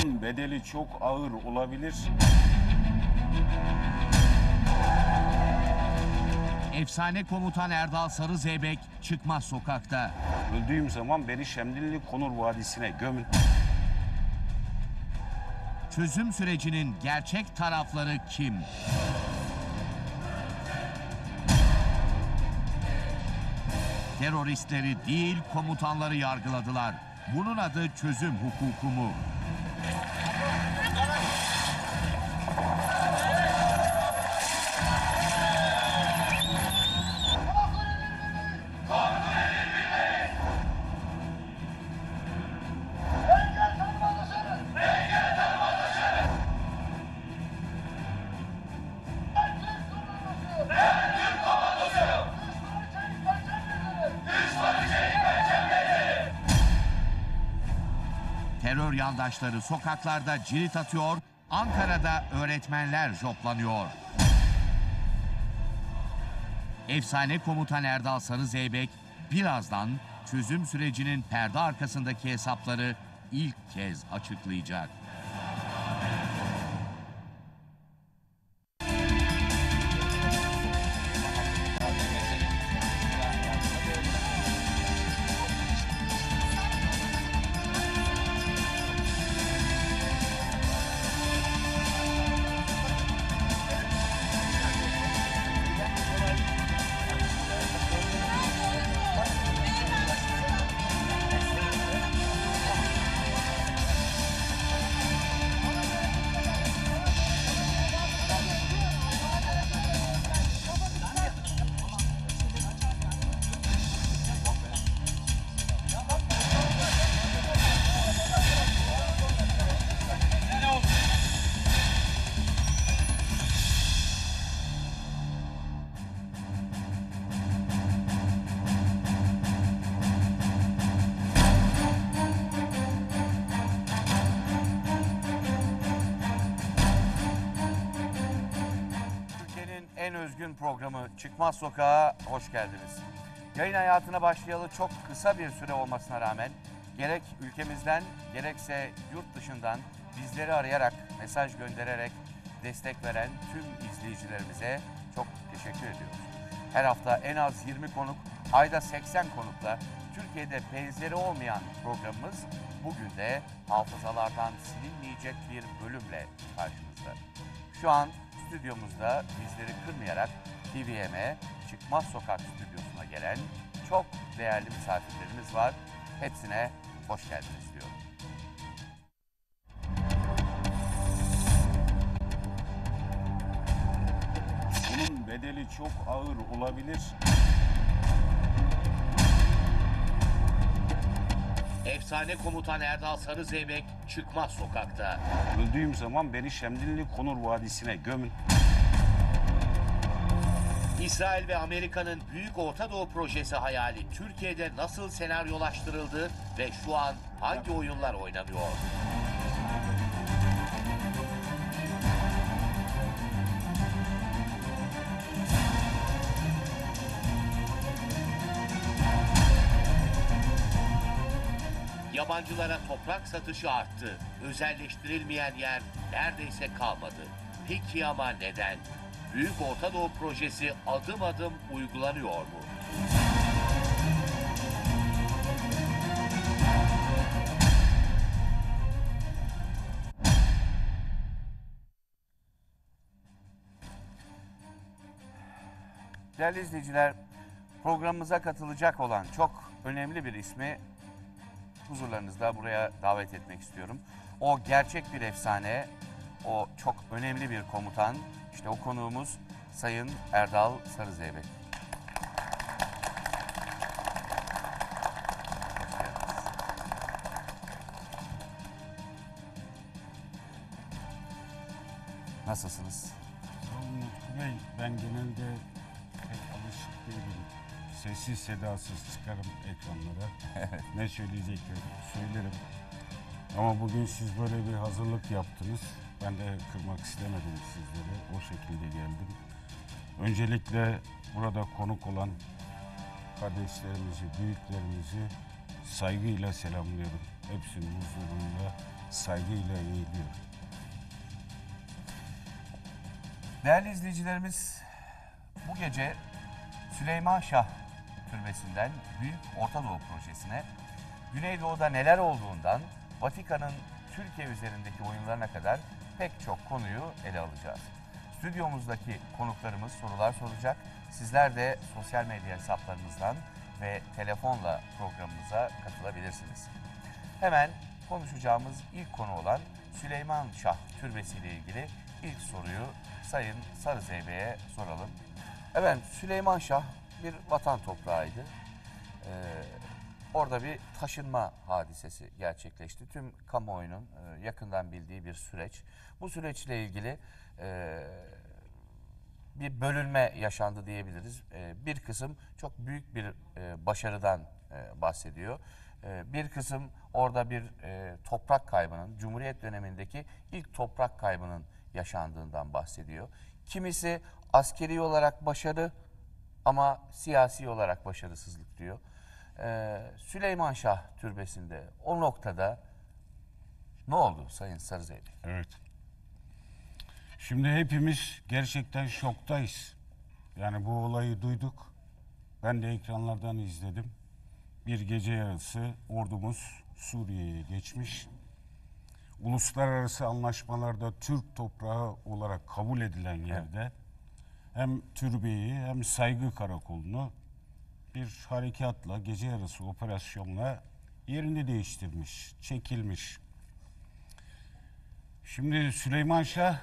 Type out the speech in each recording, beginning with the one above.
Bunun bedeli çok ağır olabilir. Efsane komutan Erdal Sarızeybek çıkmaz sokakta. Öldüğüm zaman beni Şemdinli Konur Vadisi'ne gömün. Çözüm sürecinin gerçek tarafları kim? Teröristleri değil, komutanları yargıladılar. Bunun adı çözüm hukuku mu? Terör yandaşları sokaklarda cirit atıyor, Ankara'da öğretmenler joplanıyor. Efsane komutan Erdal Sarızeybek birazdan çözüm sürecinin perde arkasındaki hesapları ilk kez açıklayacak. En özgün programı Çıkmaz Sokağa hoş geldiniz. Yayın hayatına başlayalı çok kısa bir süre olmasına rağmen gerek ülkemizden gerekse yurt dışından bizleri arayarak, mesaj göndererek destek veren tüm izleyicilerimize çok teşekkür ediyoruz. Her hafta en az 20 konuk, ayda 80 konukla Türkiye'de benzeri olmayan programımız bugün de hafızalardan silinmeyecek bir bölümle karşınızda. Şu an stüdyomuzda bizleri kırmayarak TVM'e Çıkmaz Sokak stüdyosuna gelen çok değerli misafirlerimiz var. Hepsine hoş geldiniz diyorum. Bunun bedeli çok ağır olabilir. Efsane komutan Erdal Sarızeybek çıkmaz sokakta. Öldüğüm zaman beni Şemdinli Konur Vadisi'ne gömün. İsrail ve Amerika'nın Büyük Orta Doğu Projesi hayali Türkiye'de nasıl senaryolaştırıldı ve şu an hangi oyunlar oynanıyor? Yabancılara toprak satışı arttı. Özelleştirilmeyen yer neredeyse kalmadı. Peki ama neden? Büyük Orta Doğu Projesi adım adım uygulanıyor mu? Değerli izleyiciler, programımıza katılacak olan çok önemli bir ismi huzurlarınızda buraya davet etmek istiyorum. O gerçek bir efsane, o çok önemli bir komutan. İşte o konuğumuz Sayın Erdal Sarızeybek. Nasılsınız? Sağ olun Utku Bey. Ben genelde pek alışık değilim. Sessiz sedasız çıkarım ekranlara. Ne söyleyeceklerim söylerim. Ama bugün siz böyle bir hazırlık yaptınız. Ben de kırmak istemedim sizleri. O şekilde geldim. Öncelikle burada konuk olan kardeşlerimizi, büyüklerimizi saygıyla selamlıyorum. Hepsinin huzurunda saygıyla eğiliyorum. Değerli izleyicilerimiz, bu gece Süleyman Şah Türbesi'nden Büyük Orta Doğu Projesi'ne Güneydoğu'da neler olduğundan Vatikan'ın Türkiye üzerindeki oyunlarına kadar pek çok konuyu ele alacağız. Stüdyomuzdaki konuklarımız sorular soracak. Sizler de sosyal medya hesaplarımızdan ve telefonla programımıza katılabilirsiniz. Hemen konuşacağımız ilk konu olan Süleyman Şah Türbesi ile ilgili ilk soruyu Sayın Sarızeybe'ye soralım. Evet, Süleyman Şah bir vatan toprağıydı. Orada bir taşınma hadisesi gerçekleşti. Tüm kamuoyunun yakından bildiği bir süreç. Bu süreçle ilgili bir bölünme yaşandı diyebiliriz. Bir kısım çok büyük bir başarıdan bahsediyor. Bir kısım orada bir toprak kaybının, Cumhuriyet dönemindeki ilk toprak kaybının yaşandığından bahsediyor. Kimisi askeri olarak başarı ama siyasi olarak başarısızlık diyor. Süleyman Şah Türbesi'nde o noktada ne oldu Sayın Sarızeybe? Evet. Şimdi hepimiz gerçekten şoktayız. Yani bu olayı duyduk. Ben de ekranlardan izledim. Bir gece yarısı ordumuz Suriye'ye geçmiş. Uluslararası anlaşmalarda Türk toprağı olarak kabul edilen yerde hem türbeyi hem saygı karakolunu bir harekatla, gece yarısı operasyonla yerini değiştirmiş, çekilmiş. Şimdi Süleyman Şah,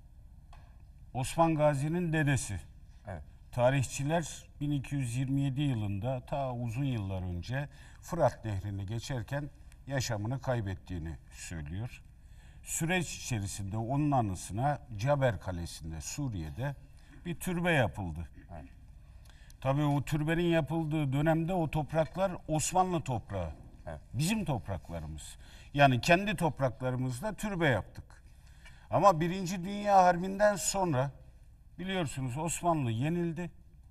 Osman Gazi'nin dedesi. Evet. Tarihçiler 1227 yılında ta uzun yıllar önce Fırat Nehri'ni geçerken yaşamını kaybettiğini söylüyor. Süreç içerisinde onun anısına Caber Kalesi'nde, Suriye'de bir türbe yapıldı. Evet. Tabii o türbenin yapıldığı dönemde o topraklar Osmanlı toprağı. Evet. Bizim topraklarımız. Yani kendi topraklarımızda türbe yaptık. Ama Birinci Dünya Harbi'nden sonra biliyorsunuz Osmanlı yenildi.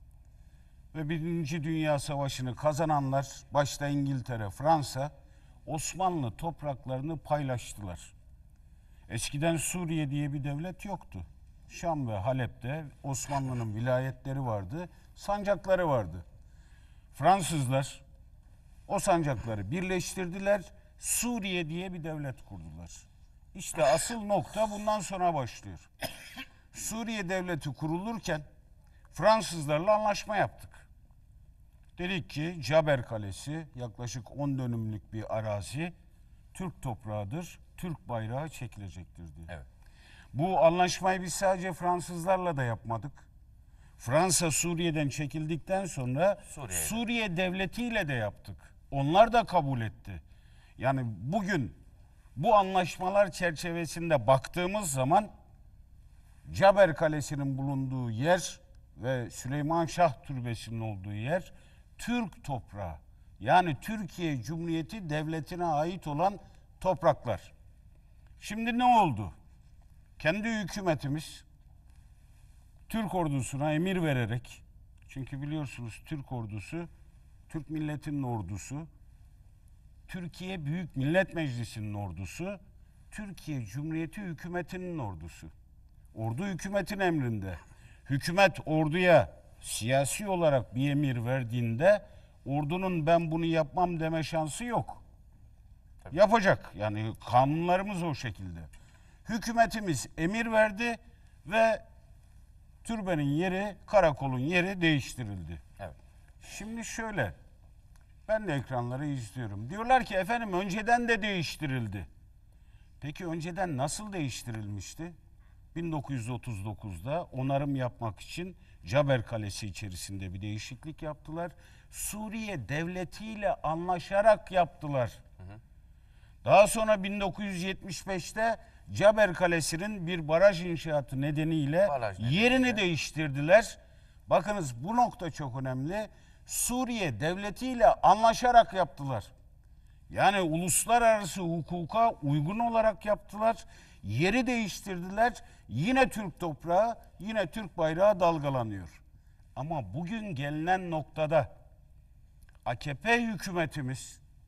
Ve Birinci Dünya Savaşı'nı kazananlar, başta İngiltere, Fransa, Osmanlı topraklarını paylaştılar. Eskiden Suriye diye bir devlet yoktu. Şam ve Halep'te Osmanlı'nın vilayetleri vardı, sancakları vardı. Fransızlar o sancakları birleştirdiler, Suriye diye bir devlet kurdular. İşte asıl nokta bundan sonra başlıyor. Suriye devleti kurulurken Fransızlarla anlaşma yaptık. Dedik ki Caber Kalesi yaklaşık 10 dönümlük bir arazi, Türk toprağıdır, Türk bayrağı çekilecektir diye. Evet. Bu anlaşmayı biz sadece Fransızlarla da yapmadık. Fransa Suriye'den çekildikten sonra Suriye devletiyle de yaptık. Onlar da kabul etti. Yani bugün bu anlaşmalar çerçevesinde baktığımız zaman Caber Kalesi'nin bulunduğu yer ve Süleyman Şah Türbesi'nin olduğu yer Türk toprağı. Yani Türkiye Cumhuriyeti Devleti'ne ait olan topraklar. Şimdi ne oldu? Kendi hükümetimiz Türk ordusuna emir vererek, çünkü biliyorsunuz Türk ordusu, Türk milletinin ordusu, Türkiye Büyük Millet Meclisi'nin ordusu, Türkiye Cumhuriyeti hükümetinin ordusu. Ordu hükümetin emrinde. Hükümet orduya siyasi olarak bir emir verdiğinde ordunun ben bunu yapmam deme şansı yok. Tabii. Yapacak. Yani kanunlarımız o şekilde. Hükümetimiz emir verdi ve türbenin yeri, karakolun yeri değiştirildi. Evet. Şimdi şöyle, ben de ekranları izliyorum. Diyorlar ki efendim önceden de değiştirildi. Peki önceden nasıl değiştirilmişti? 1939'da onarım yapmak için Caber Kalesi içerisinde bir değişiklik yaptılar. Suriye devletiyle anlaşarak yaptılar. Daha sonra 1975'te Caber Kalesi'nin bir baraj inşaatı nedeniyle yerini değiştirdiler. Bakınız bu nokta çok önemli. Suriye devletiyle anlaşarak yaptılar. Yani uluslararası hukuka uygun olarak yaptılar. Yeri değiştirdiler. Yine Türk toprağı, yine Türk bayrağı dalgalanıyor. Ama bugün gelinen noktada AKP hükümetimiz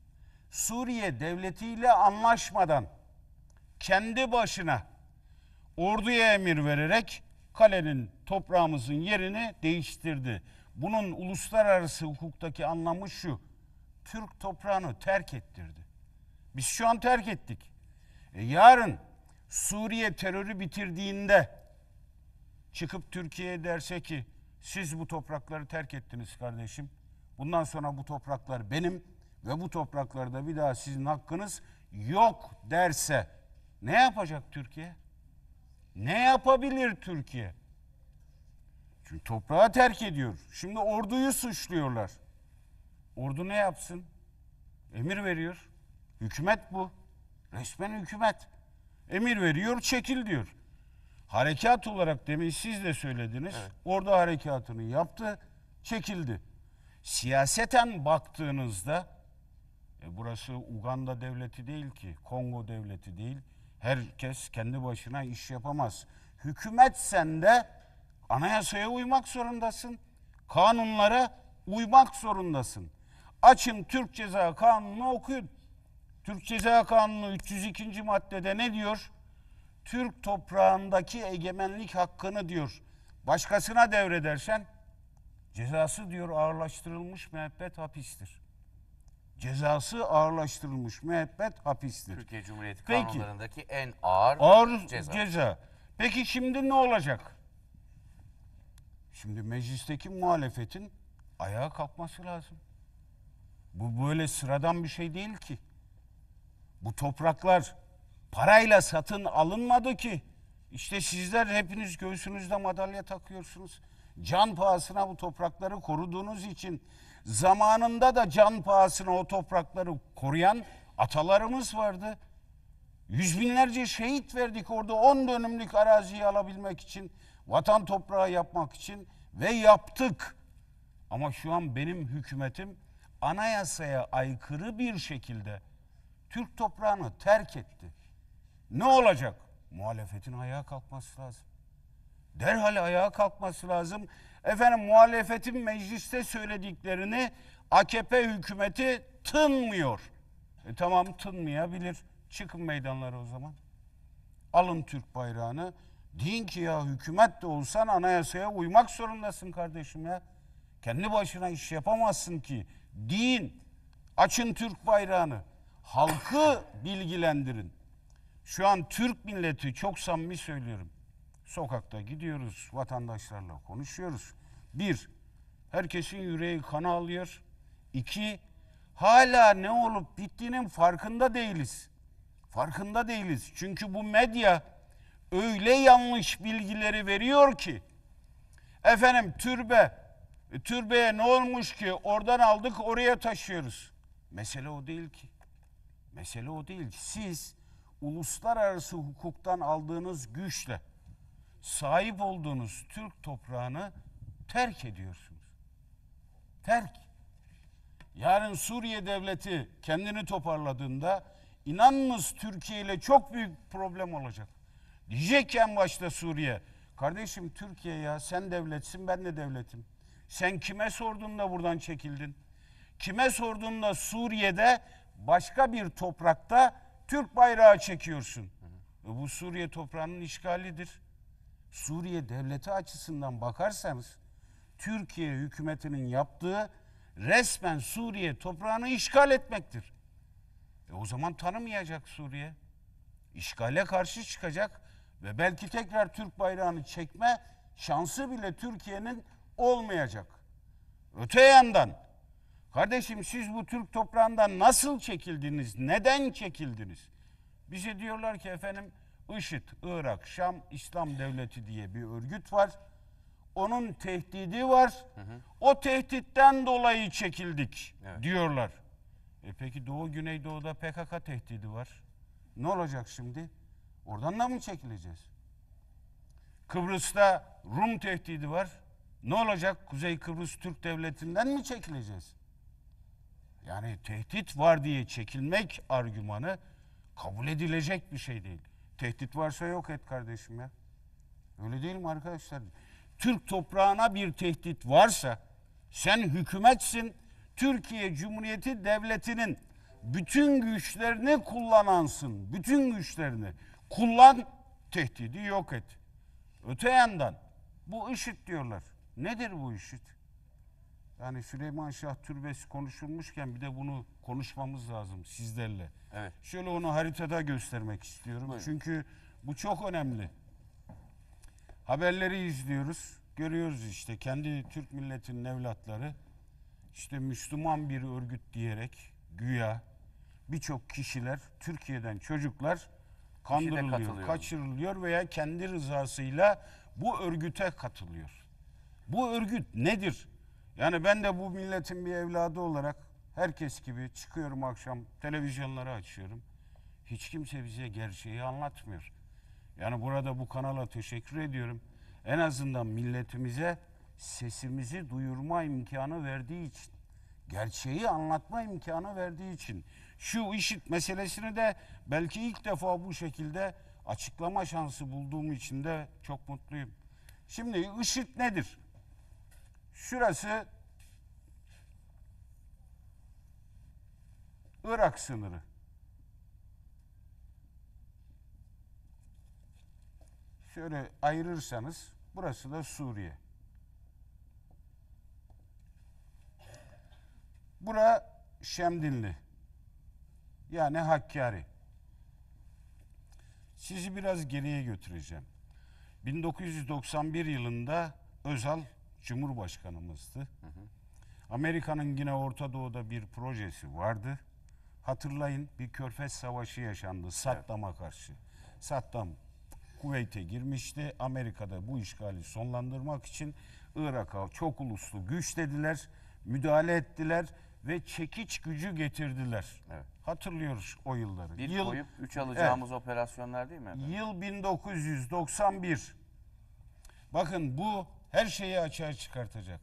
Suriye devletiyle anlaşmadan kendi başına orduya emir vererek kalenin, toprağımızın yerini değiştirdi. Bunun uluslararası hukuktaki anlamı şu: Türk toprağını terk ettirdi. Biz şu an terk ettik. Yarın Suriye terörü bitirdiğinde çıkıp Türkiye'ye derse ki siz bu toprakları terk ettiniz kardeşim. Bundan sonra bu topraklar benim ve bu topraklarda bir daha sizin hakkınız yok derse ne yapacak Türkiye? Ne yapabilir Türkiye? Çünkü toprağı terk ediyor. Şimdi orduyu suçluyorlar. Ordu ne yapsın? Emir veriyor. Hükümet bu. Resmen hükümet. Emir veriyor, çekil diyor. Harekat olarak demin siz de söylediniz. Evet. Ordu harekatını yaptı, çekildi. Siyaseten baktığınızda burası Uganda devleti değil ki, Kongo devleti değil. Herkes kendi başına iş yapamaz. Hükümet sen de anayasaya uymak zorundasın. Kanunlara uymak zorundasın. Açın Türk Ceza Kanunu'nu okuyun. Türk Ceza Kanunu 302. maddede ne diyor? Türk toprağındaki egemenlik hakkını diyor başkasına devredersen cezası diyor ağırlaştırılmış müebbet hapistir. Cezası ağırlaştırılmış müebbet hapistir. Türkiye Cumhuriyeti Peki, kanunlarındaki en ağır ceza. Peki şimdi ne olacak? Şimdi meclisteki muhalefetin ayağa kalkması lazım. Bu böyle sıradan bir şey değil ki. Bu topraklar parayla satın alınmadı ki. İşte sizler hepiniz göğsünüzde madalya takıyorsunuz. Can pahasına bu toprakları koruduğunuz için zamanında da can pahasına o toprakları koruyan atalarımız vardı. Yüz binlerce şehit verdik orada 10 dönümlük araziyi alabilmek için, vatan toprağı yapmak için ve yaptık. Ama şu an benim hükümetim anayasaya aykırı bir şekilde Türk toprağını terk etti. Ne olacak? Muhalefetin ayağa kalkması lazım. Derhal ayağa kalkması lazım. Efendim muhalefetin mecliste söylediklerini AKP hükümeti tınmıyor. Tamam tınmayabilir. Çıkın meydanlara o zaman. Alın Türk bayrağını. Deyin ki ya hükümet de olsan anayasaya uymak zorundasın kardeşim ya. Kendi başına iş yapamazsın ki. Deyin. Açın Türk bayrağını. Halkı bilgilendirin. Şu an Türk milleti çok samimi söylüyorum. Sokakta gidiyoruz, vatandaşlarla konuşuyoruz. Bir, herkesin yüreği kana alıyor. İki, hala ne olup bittiğinin farkında değiliz. Farkında değiliz. Çünkü bu medya öyle yanlış bilgileri veriyor ki, efendim türbeye ne olmuş ki oradan aldık oraya taşıyoruz. Mesele o değil ki. Mesele o değil. Siz uluslararası hukuktan aldığınız güçle sahip olduğunuz Türk toprağını terk ediyorsunuz. Terk. Yarın Suriye devleti kendini toparladığında inanınız Türkiye ile çok büyük problem olacak. Diyecek ki en başta Suriye, kardeşim Türkiye ya sen devletsin ben de devletim. Sen kime sorduğunda buradan çekildin? Kime sorduğunda Suriye'de başka bir toprakta Türk bayrağı çekiyorsun. Bu Suriye toprağının işgalidir. Suriye devleti açısından bakarsanız Türkiye hükümetinin yaptığı resmen Suriye toprağını işgal etmektir. O zaman tanımayacak Suriye. İşgale karşı çıkacak ve belki tekrar Türk bayrağını çekme şansı bile Türkiye'nin olmayacak. Öte yandan kardeşim siz bu Türk toprağından nasıl çekildiniz? Neden çekildiniz? Bize diyorlar ki efendim IŞİD, Irak, Şam İslam Devleti diye bir örgüt var. Onun tehdidi var. O tehditten dolayı çekildik diyorlar. Peki Doğu Güneydoğu'da PKK tehdidi var. Ne olacak şimdi? Oradan da mı çekileceğiz? Kıbrıs'ta Rum tehdidi var. Ne olacak? Kuzey Kıbrıs Türk Devleti'nden mi çekileceğiz? Yani tehdit var diye çekilmek argümanı kabul edilecek bir şey değil. Tehdit varsa yok et kardeşim ya. Öyle değil mi arkadaşlar? Türk toprağına bir tehdit varsa sen hükümetsin, Türkiye Cumhuriyeti Devleti'nin bütün güçlerini kullanansın. Bütün güçlerini. Kullan, tehdidi yok et. Öte yandan bu IŞİD diyorlar. Nedir bu IŞİD? Yani Süleyman Şah Türbesi konuşulmuşken bir de bunu konuşmamız lazım sizlerle. Evet. Şöyle onu haritada göstermek istiyorum. Buyurun. Çünkü bu çok önemli. Haberleri izliyoruz. Görüyoruz işte kendi Türk milletinin evlatları işte Müslüman bir örgüt diyerek güya birçok kişiler, Türkiye'den çocuklar kandırılıyor, katılıyor. kaçırılıyor veya kendi rızasıyla bu örgüte katılıyor. Bu örgüt nedir? Yani ben de bu milletin bir evladı olarak herkes gibi çıkıyorum akşam televizyonları açıyorum. Hiç kimse bize gerçeği anlatmıyor. Yani burada bu kanala teşekkür ediyorum. En azından milletimize sesimizi duyurma imkanı verdiği için, gerçeği anlatma imkanı verdiği için. Şu IŞİD meselesini de belki ilk defa bu şekilde açıklama şansı bulduğum için de çok mutluyum. Şimdi IŞİD nedir? Şurası Irak sınırı. Şöyle ayırırsanız burası da Suriye. Bura Şemdinli. Yani Hakkari. Sizi biraz geriye götüreceğim. 1991 yılında Özal Cumhurbaşkanımızdı. Amerika'nın yine Orta Doğu'da bir projesi vardı. Hatırlayın, bir Körfez Savaşı yaşandı Saddam'a karşı. Saddam Kuveyt'e girmişti. Amerika'da bu işgali sonlandırmak için Irak'a çok uluslu güç dediler, müdahale ettiler ve çekiç gücü getirdiler. Evet. Hatırlıyoruz o yılları. Bir koyup 3 alacağımız operasyonlar değil mi efendim? Yıl 1991. Bakın bu her şeyi açığa çıkartacak.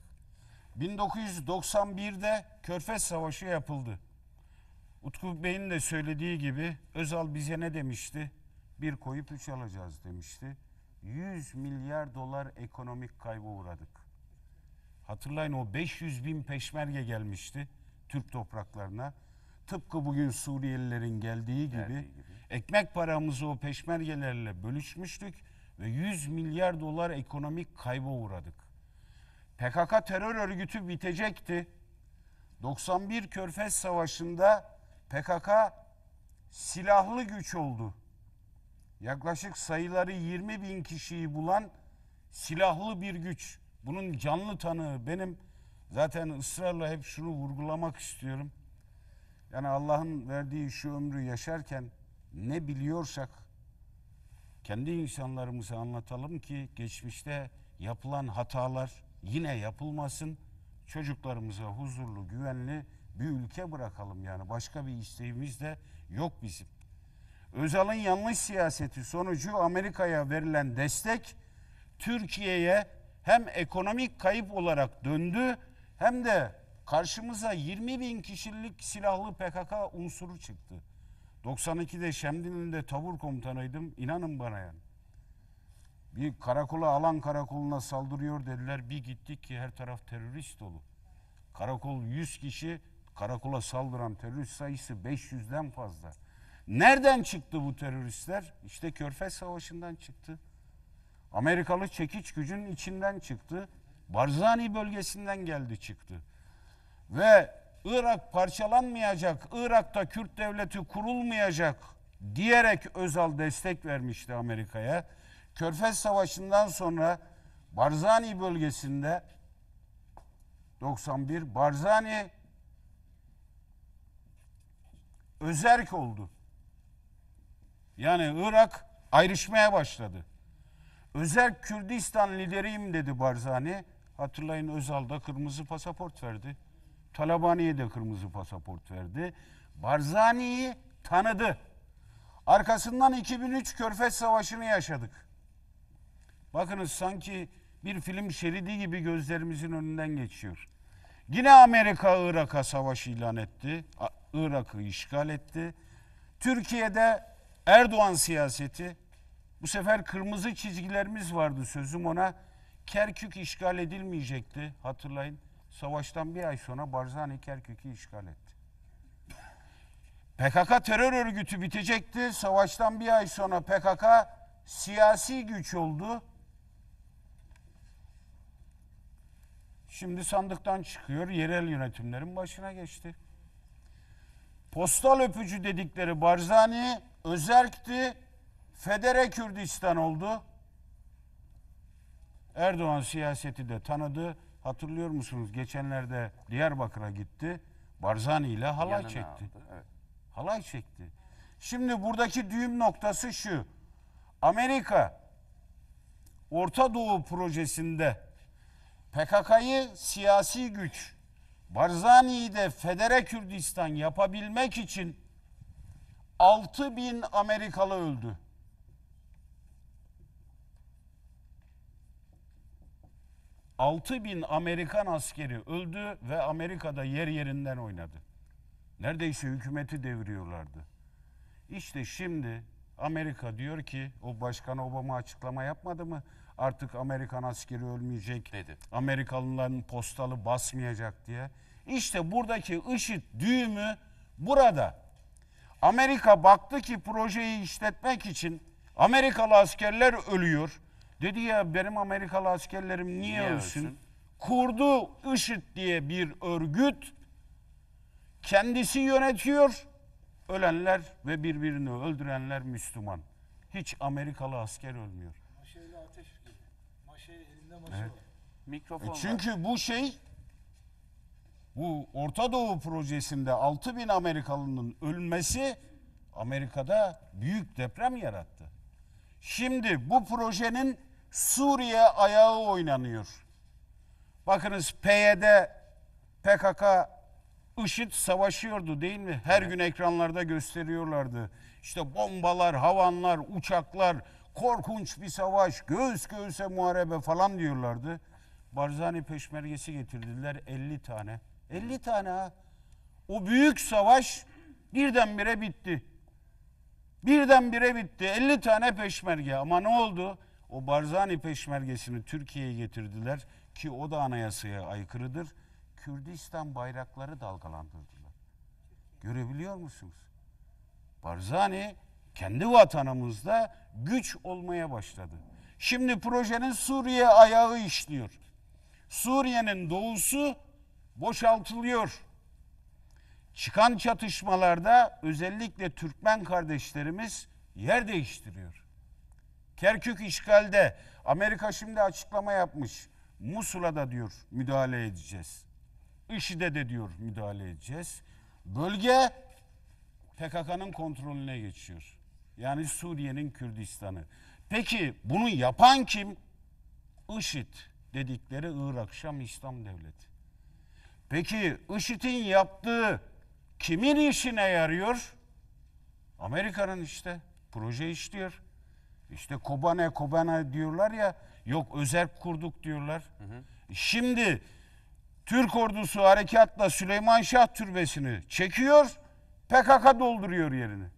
1991'de Körfez Savaşı yapıldı. Utku Bey'in de söylediği gibi Özal bize ne demişti? Bir koyup 3 alacağız demişti. 100 milyar dolar ekonomik kaybı uğradık. Hatırlayın, o 500 bin peşmerge gelmişti Türk topraklarına. Tıpkı bugün Suriyelilerin geldiği gibi ekmek paramızı o peşmergelerle bölüşmüştük ve 100 milyar dolar ekonomik kayba uğradık. PKK terör örgütü bitecekti. 91 Körfez Savaşı'nda PKK silahlı güç oldu. Yaklaşık sayıları 20 bin kişiyi bulan silahlı bir güç. Bunun canlı tanığı benim. Zaten ısrarla hep şunu vurgulamak istiyorum. Yani Allah'ın verdiği şu ömrü yaşarken ne biliyorsak kendi insanlarımıza anlatalım ki geçmişte yapılan hatalar yine yapılmasın. Çocuklarımıza huzurlu, güvenli bir ülke bırakalım yani. Başka bir isteğimiz de yok bizim. Özal'ın yanlış siyaseti sonucu Amerika'ya verilen destek Türkiye'ye hem ekonomik kayıp olarak döndü hem de karşımıza 20 bin kişilik silahlı PKK unsuru çıktı. 92'de Şemdinli'de tabur komutanıydım. İnanın bana yani. Bir karakola, Alan Karakolu'na saldırıyor dediler. Bir gittik ki her taraf terörist dolu. Karakol 100 kişi, karakola saldıran terörist sayısı 500'den fazla. Nereden çıktı bu teröristler? İşte Körfez Savaşı'ndan çıktı. Amerikalı çekiç gücün içinden çıktı. Barzani bölgesinden geldi çıktı. Ve Irak parçalanmayacak, Irak'ta Kürt devleti kurulmayacak diyerek Özal destek vermişti Amerika'ya. Körfez Savaşı'ndan sonra Barzani bölgesinde 91 Barzani özerk oldu. Yani Irak ayrışmaya başladı. Özerk Kürdistan lideriyim dedi Barzani. Hatırlayın, Özal da kırmızı pasaport verdi. Talabani'ye de kırmızı pasaport verdi. Barzani'yi tanıdı. Arkasından 2003 Körfez Savaşı'nı yaşadık. Bakınız sanki bir film şeridi gibi gözlerimizin önünden geçiyor. Yine Amerika Irak'a savaş ilan etti. Irak'ı işgal etti. Türkiye'de Erdoğan siyaseti, bu sefer kırmızı çizgilerimiz vardı, sözüm ona. Kerkük işgal edilmeyecekti, hatırlayın. Savaştan bir ay sonra Barzani Kerkük'ü işgal etti. PKK terör örgütü bitecekti. Savaştan bir ay sonra PKK siyasi güç oldu. Şimdi sandıktan çıkıyor, yerel yönetimlerin başına geçti. Postal öpücü dedikleri Barzani, özerkti, Federe Kürdistan oldu. Erdoğan siyaseti de tanıdı. Hatırlıyor musunuz? Geçenlerde Diyarbakır'a gitti. Barzani ile halay Yanına çekti. aldı, evet. Halay çekti. Şimdi buradaki düğüm noktası şu. Amerika Orta Doğu projesinde PKK'yı siyasi güç, Barzani'yi de Federe Kürdistan yapabilmek için 6.000 Amerikalı öldü. 6.000 Amerikan askeri öldü ve Amerika'da yer yerinden oynadı. Neredeyse hükümeti deviriyorlardı. İşte şimdi Amerika diyor ki, o Başkan Obama açıklama yapmadı mı? Artık Amerikan askeri ölmeyecek, dedi. Amerikalıların postalı basmayacak diye. İşte buradaki IŞİD düğümü burada. Amerika baktı ki projeyi işletmek için Amerikalı askerler ölüyor. Dedi ya benim Amerikalı askerlerim niye ölsün? Kurdu IŞİD diye bir örgüt. Kendisi yönetiyor. Ölenler ve birbirini öldürenler Müslüman. Hiç Amerikalı asker ölmüyor. Maşeyle ateş gibi. Maşe elinde maşe Evet. var. Mikrofon var. Çünkü bu Orta Doğu projesinde 6.000 Amerikalının ölmesi Amerika'da büyük deprem yarattı. Şimdi bu projenin Suriye ayağı oynanıyor. Bakınız PYD, PKK, IŞİD savaşıyordu değil mi? Her gün ekranlarda gösteriyorlardı. İşte bombalar, havanlar, uçaklar, korkunç bir savaş, göğüs göğüse muharebe falan diyorlardı. Barzani peşmergesi getirdiler 50 tane. 50 tane ha. O büyük savaş birdenbire bitti. Birdenbire bitti. 50 tane peşmerge. Ama ne oldu? O Barzani peşmergesini Türkiye'ye getirdiler ki o da anayasaya aykırıdır. Kürdistan bayrakları dalgalandırdılar. Görebiliyor musunuz? Barzani kendi vatanımızda güç olmaya başladı. Şimdi projenin Suriye ayağı işliyor. Suriye'nin doğusu boşaltılıyor. Çıkan çatışmalarda özellikle Türkmen kardeşlerimiz yer değiştiriyor. Kerkük işgalde Amerika şimdi açıklama yapmış. Musul'a da diyor müdahale edeceğiz. IŞİD'e de diyor müdahale edeceğiz. Bölge PKK'nın kontrolüne geçiyor. Yani Suriye'nin Kürdistan'ı. Peki bunu yapan kim? IŞİD dedikleri Irak Şam İslam Devleti. Peki IŞİD'in yaptığı kimin işine yarıyor? Amerika'nın işte. Proje işliyor. İşte Kobane diyorlar ya, yok özerk kurduk diyorlar. Şimdi Türk ordusu harekatla Süleyman Şah Türbesi'ni çekiyor, PKK dolduruyor yerini.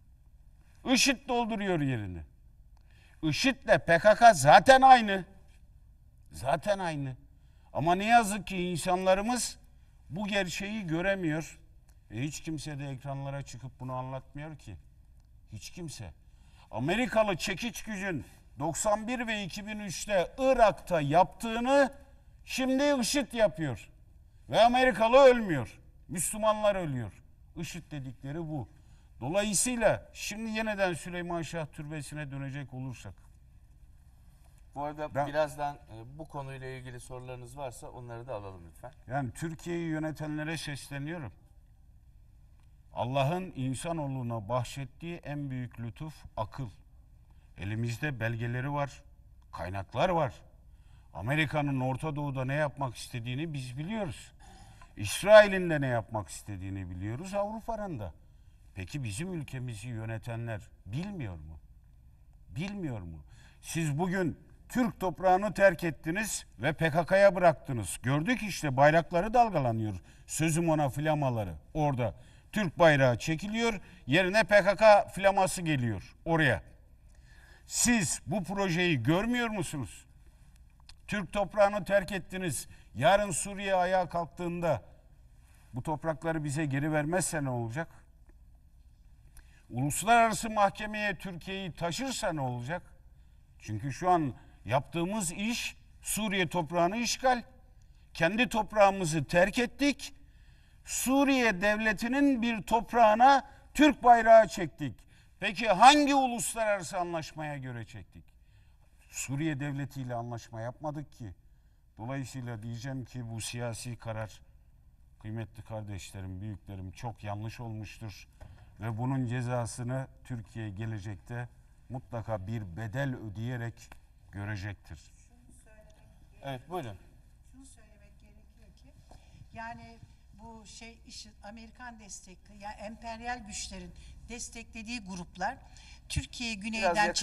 IŞİD dolduruyor yerini. IŞİD'le PKK zaten aynı. Zaten aynı. Ama ne yazık ki insanlarımız bu gerçeği göremiyor. Hiç kimse de ekranlara çıkıp bunu anlatmıyor ki. Hiç kimse. Amerikalı çekiç gücün 91 ve 2003'te Irak'ta yaptığını şimdi IŞİD yapıyor. Ve Amerikalı ölmüyor. Müslümanlar ölüyor. IŞİD dedikleri bu. Dolayısıyla şimdi yeniden Süleyman Şah Türbesi'ne dönecek olursak. Bu arada birazdan bu konuyla ilgili sorularınız varsa onları da alalım lütfen. Yani Türkiye'yi yönetenlere sesleniyorum. Allah'ın insanoğluna bahşettiği en büyük lütuf akıl. Elimizde belgeleri var, kaynaklar var. Amerika'nın Orta Doğu'da ne yapmak istediğini biz biliyoruz. İsrail'in de ne yapmak istediğini biliyoruz, Avrupa'nın da. Peki bizim ülkemizi yönetenler bilmiyor mu? Bilmiyor mu? Siz bugün Türk toprağını terk ettiniz ve PKK'ya bıraktınız. Gördük işte bayrakları dalgalanıyor. Sözüm ona flamaları orada. Türk bayrağı çekiliyor, yerine PKK flaması geliyor oraya. Siz bu projeyi görmüyor musunuz? Türk toprağını terk ettiniz. Yarın Suriye ayağa kalktığında bu toprakları bize geri vermezse ne olacak? Uluslararası mahkemeye Türkiye'yi taşırsa ne olacak? Çünkü şu an yaptığımız iş Suriye toprağını işgal. Kendi toprağımızı terk ettik. Suriye devletinin bir toprağına Türk bayrağı çektik. Peki hangi uluslararası anlaşmaya göre çektik? Suriye devletiyle anlaşma yapmadık ki. Dolayısıyla diyeceğim ki bu siyasi karar, kıymetli kardeşlerim, büyüklerim, çok yanlış olmuştur. Ve bunun cezasını Türkiye gelecekte mutlaka bir bedel ödeyerek görecektir. Evet, buyurun. Şunu söylemek gerekiyor ki yani bu işi Amerikan destekli yani emperyal güçlerin desteklediği gruplar Türkiye'yi Biraz güneyden yakın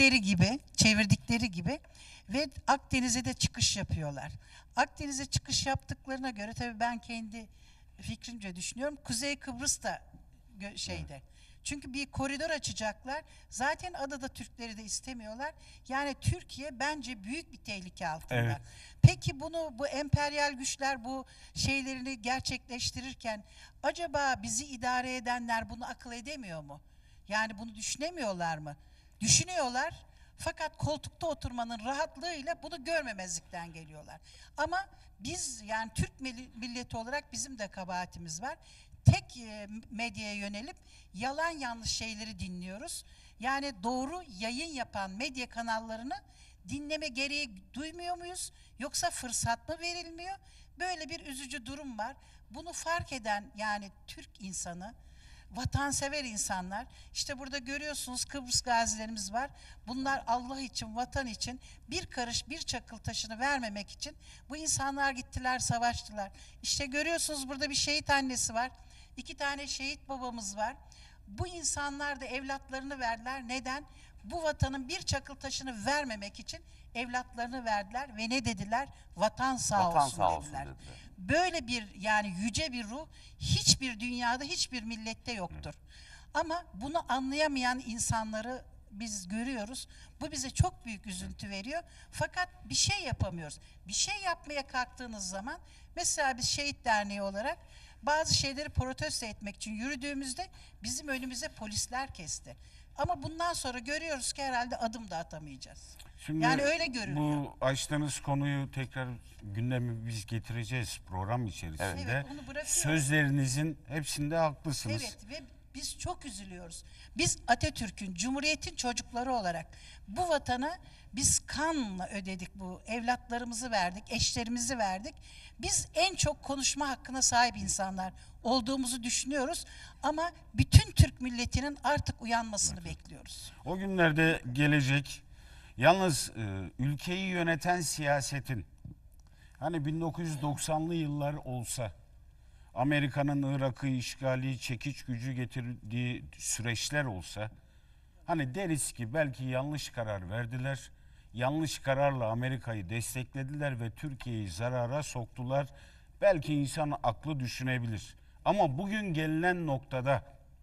çevirdikleri gibi ve Akdeniz'e de çıkış yapıyorlar. Akdeniz'e çıkış yaptıklarına göre tabii ben kendi fikrimce düşünüyorum. Kuzey Kıbrıs da şeyde. Çünkü bir koridor açacaklar. Zaten adada Türkleri de istemiyorlar. Yani Türkiye bence büyük bir tehlike altında. Evet. Peki bu emperyal güçler bu şeylerini gerçekleştirirken acaba bizi idare edenler bunu akıl edemiyor mu? Yani bunu düşünemiyorlar mı? Düşünüyorlar. Fakat koltukta oturmanın rahatlığıyla bunu görmemezlikten geliyorlar. Ama biz yani Türk milleti olarak bizim de kabahatimiz var. Tek medyaya yönelip yalan yanlış şeyleri dinliyoruz. Yani doğru yayın yapan medya kanallarını dinleme gereği duymuyor muyuz? Yoksa fırsat mı verilmiyor? Böyle bir üzücü durum var. Bunu fark eden yani Türk insanı, vatansever insanlar, işte burada görüyorsunuz Kıbrıs gazilerimiz var. Bunlar Allah için, vatan için bir karış bir çakıl taşını vermemek için bu insanlar gittiler, savaştılar. İşte görüyorsunuz burada bir şehit annesi var. 2 tane şehit babamız var. Bu insanlar da evlatlarını verdiler. Neden? Bu vatanın bir çakıl taşını vermemek için evlatlarını verdiler ve ne dediler? Vatan sağ Vatan olsun sağ olsun dediler. dediler. Böyle bir yani yüce bir ruh hiçbir dünyada hiçbir millette yoktur. Ama bunu anlayamayan insanları biz görüyoruz. Bu bize çok büyük üzüntü veriyor. Fakat bir şey yapamıyoruz. Bir şey yapmaya kalktığınız zaman mesela biz Şehit Derneği olarak bazı şeyleri protesto etmek için yürüdüğümüzde bizim önümüze polisler kesti. Ama bundan sonra görüyoruz ki herhalde adım da atamayacağız. Şimdi Yani öyle görünüyor. bu açtığınız konuyu tekrar gündeme biz getireceğiz program içerisinde. Evet, onu bırakıyorum. Sözlerinizin hepsinde haklısınız. Evet ve biz çok üzülüyoruz. Biz Atatürk'ün, Cumhuriyet'in çocukları olarak bu vatana biz kanla ödedik bu. Evlatlarımızı verdik, eşlerimizi verdik. Biz en çok konuşma hakkına sahip insanlar olduğumuzu düşünüyoruz. Ama bütün Türk milletinin artık uyanmasını bekliyoruz. O günlerde gelecek. Yalnız ülkeyi yöneten siyasetin hani 1990'lı yıllar olsa Amerika'nın Irak'ı işgali, çekiç gücü getirdiği süreçler olsa hani deriz ki belki yanlış karar verdiler. Yanlış kararla Amerika'yı desteklediler ve Türkiye'yi zarara soktular. Belki insan aklı düşünebilir. Ama bugün gelinen noktada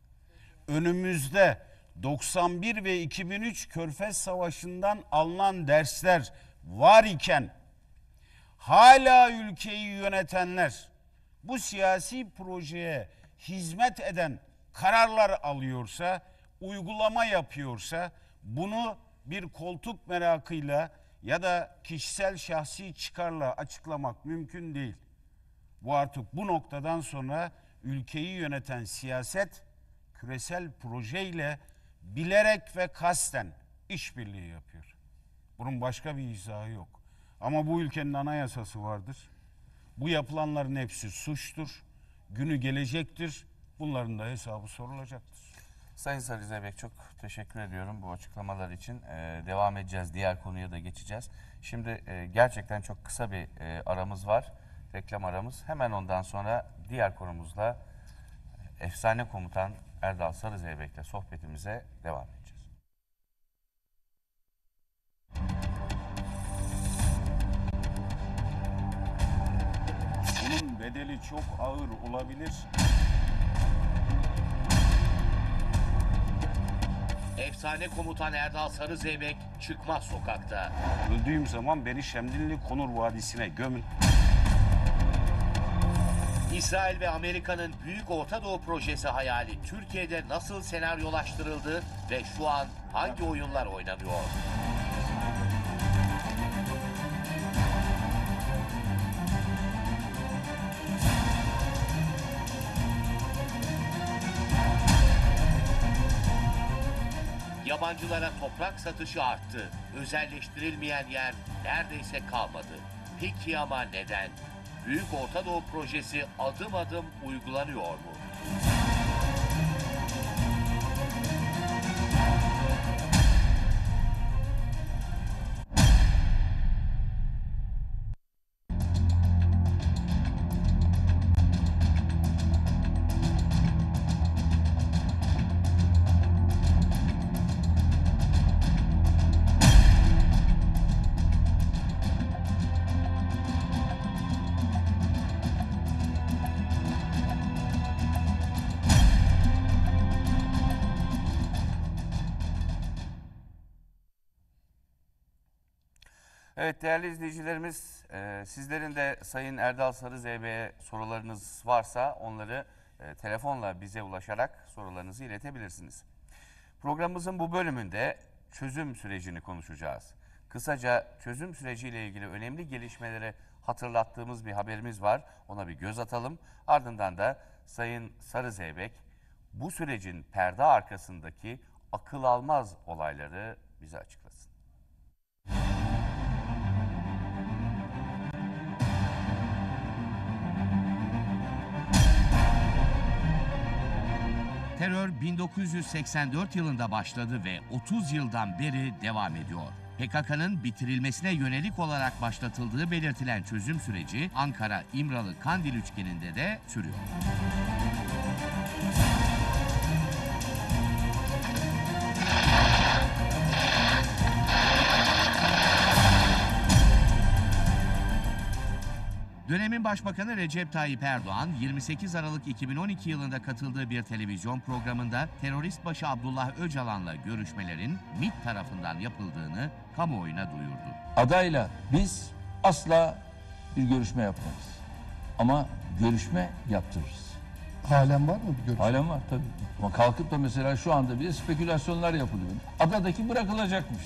önümüzde 91 ve 2003 Körfez Savaşı'ndan alınan dersler var iken hala ülkeyi yönetenler bu siyasi projeye hizmet eden kararlar alıyorsa, uygulama yapıyorsa bunu bir koltuk merakıyla ya da kişisel şahsi çıkarla açıklamak mümkün değil. Bu artık bu noktadan sonra ülkeyi yöneten siyaset küresel projeyle bilerek ve kasten işbirliği yapıyor. Bunun başka bir izahı yok. Ama bu ülkenin anayasası vardır. Bu yapılanların hepsi suçtur. Günü gelecektir. Bunların da hesabı sorulacaktır. Sayın Sarı Zeybek çok teşekkür ediyorum bu açıklamalar için. Devam edeceğiz. Diğer konuya da geçeceğiz. Şimdi gerçekten çok kısa bir aramız var. Reklam aramız. Hemen ondan sonra diğer konumuzla efsane komutan Erdal Sarı Zeybek'le sohbetimize devam edeceğiz. Bunun bedeli çok ağır olabilir. Efsane komutan Erdal Sarı Zeybek çıkmaz sokakta. Öldüğüm zaman beni Şemdinli Konur Vadisi'ne gömün. İsrail ve Amerika'nın Büyük Orta Doğu Projesi hayali Türkiye'de nasıl senaryolaştırıldı ve şu an hangi oyunlar oynanıyor? Yabancılara toprak satışı arttı. Özelleştirilmeyen yer neredeyse kalmadı. Peki ama neden? Büyük Orta Doğu Projesi adım adım uygulanıyor mu? Evet değerli izleyicilerimiz, sizlerin de Sayın Erdal Sarı Zeybe'ye sorularınız varsa onları telefonla bize ulaşarak sorularınızı iletebilirsiniz. Programımızın bu bölümünde çözüm sürecini konuşacağız. Kısaca çözüm süreciyle ilgili önemli gelişmeleri hatırlattığımız bir haberimiz var. Ona bir göz atalım. Ardından da Sayın Sarı Zeybek bu sürecin perde arkasındaki akıl almaz olayları bize açıklasın. Terör 1984 yılında başladı ve 30 yıldan beri devam ediyor. PKK'nın bitirilmesine yönelik olarak başlatıldığı belirtilen çözüm süreci Ankara-İmralı-Kandil üçgeninde de sürüyor. Dönemin Başbakanı Recep Tayyip Erdoğan, 28 Aralık 2012 yılında katıldığı bir televizyon programında terörist başı Abdullah Öcalan'la görüşmelerin MİT tarafından yapıldığını kamuoyuna duyurdu. Adayla biz asla bir görüşme yapmayız. Ama görüşme yaptırırız. Halen var mı bir görüş? Halen var tabii. Ama kalkıp da mesela şu anda bile spekülasyonlar yapılıyor. Adadaki bırakılacakmış.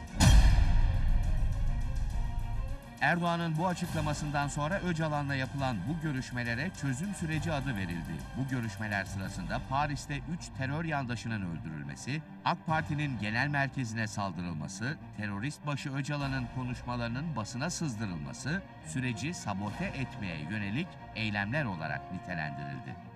Erdoğan'ın bu açıklamasından sonra Öcalan'la yapılan bu görüşmelere çözüm süreci adı verildi. Bu görüşmeler sırasında Paris'te 3 terör yandaşının öldürülmesi, AK Parti'nin genel merkezine saldırılması, terörist başı Öcalan'ın konuşmalarının basına sızdırılması, süreci sabote etmeye yönelik eylemler olarak nitelendirildi.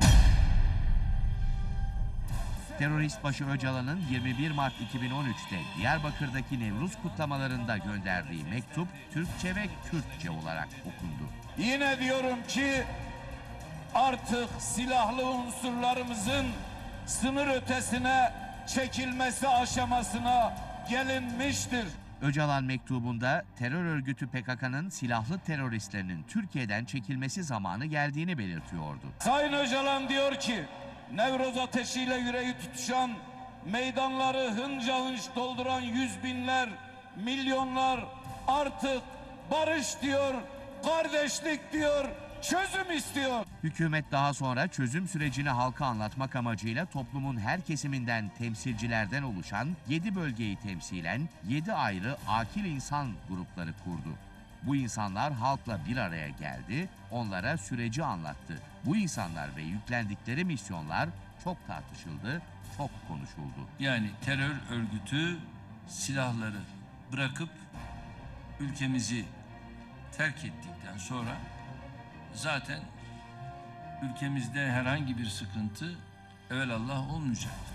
Terörist başı Öcalan'ın 21 Mart 2013'te Diyarbakır'daki Nevruz kutlamalarında gönderdiği mektup Türkçe ve Kürtçe olarak okundu. Yine diyorum ki artık silahlı unsurlarımızın sınır ötesine çekilmesi aşamasına gelinmiştir. Öcalan mektubunda terör örgütü PKK'nın silahlı teröristlerinin Türkiye'den çekilmesi zamanı geldiğini belirtiyordu. Sayın Öcalan diyor ki Nevroz ateşiyle yüreği tutuşan, meydanları hınca hınç dolduran yüz binler, milyonlar artık barış diyor, kardeşlik diyor, çözüm istiyor. Hükümet daha sonra çözüm sürecini halka anlatmak amacıyla toplumun her kesiminden temsilcilerden oluşan 7 bölgeyi temsilen 7 ayrı akil insan grupları kurdu. Bu insanlar halkla bir araya geldi, onlara süreci anlattı. Bu insanlar ve yüklendikleri misyonlar çok tartışıldı, çok konuşuldu. Yani terör örgütü silahları bırakıp ülkemizi terk ettikten sonra zaten ülkemizde herhangi bir sıkıntı evelallah olmayacaktır.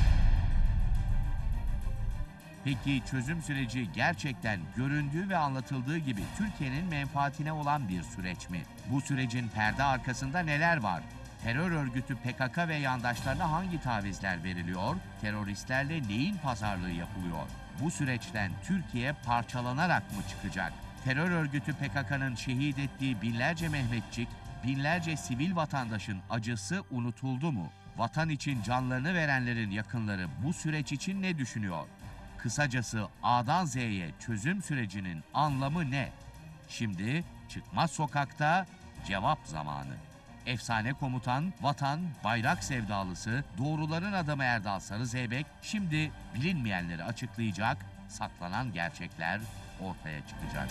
Peki çözüm süreci gerçekten göründüğü ve anlatıldığı gibi Türkiye'nin menfaatine olan bir süreç mi? Bu sürecin perde arkasında neler var? Terör örgütü PKK ve yandaşlarına hangi tavizler veriliyor? Teröristlerle neyin pazarlığı yapılıyor? Bu süreçten Türkiye parçalanarak mı çıkacak? Terör örgütü PKK'nın şehit ettiği binlerce Mehmetçik, binlerce sivil vatandaşın acısı unutuldu mu? Vatan için canlarını verenlerin yakınları bu süreç için ne düşünüyor? Kısacası A'dan Z'ye çözüm sürecinin anlamı ne? Şimdi Çıkmaz Sokak'ta cevap zamanı. Efsane komutan, vatan, bayrak sevdalısı, doğruların adamı Erdal Sarızeybek şimdi bilinmeyenleri açıklayacak, saklanan gerçekler ortaya çıkacak.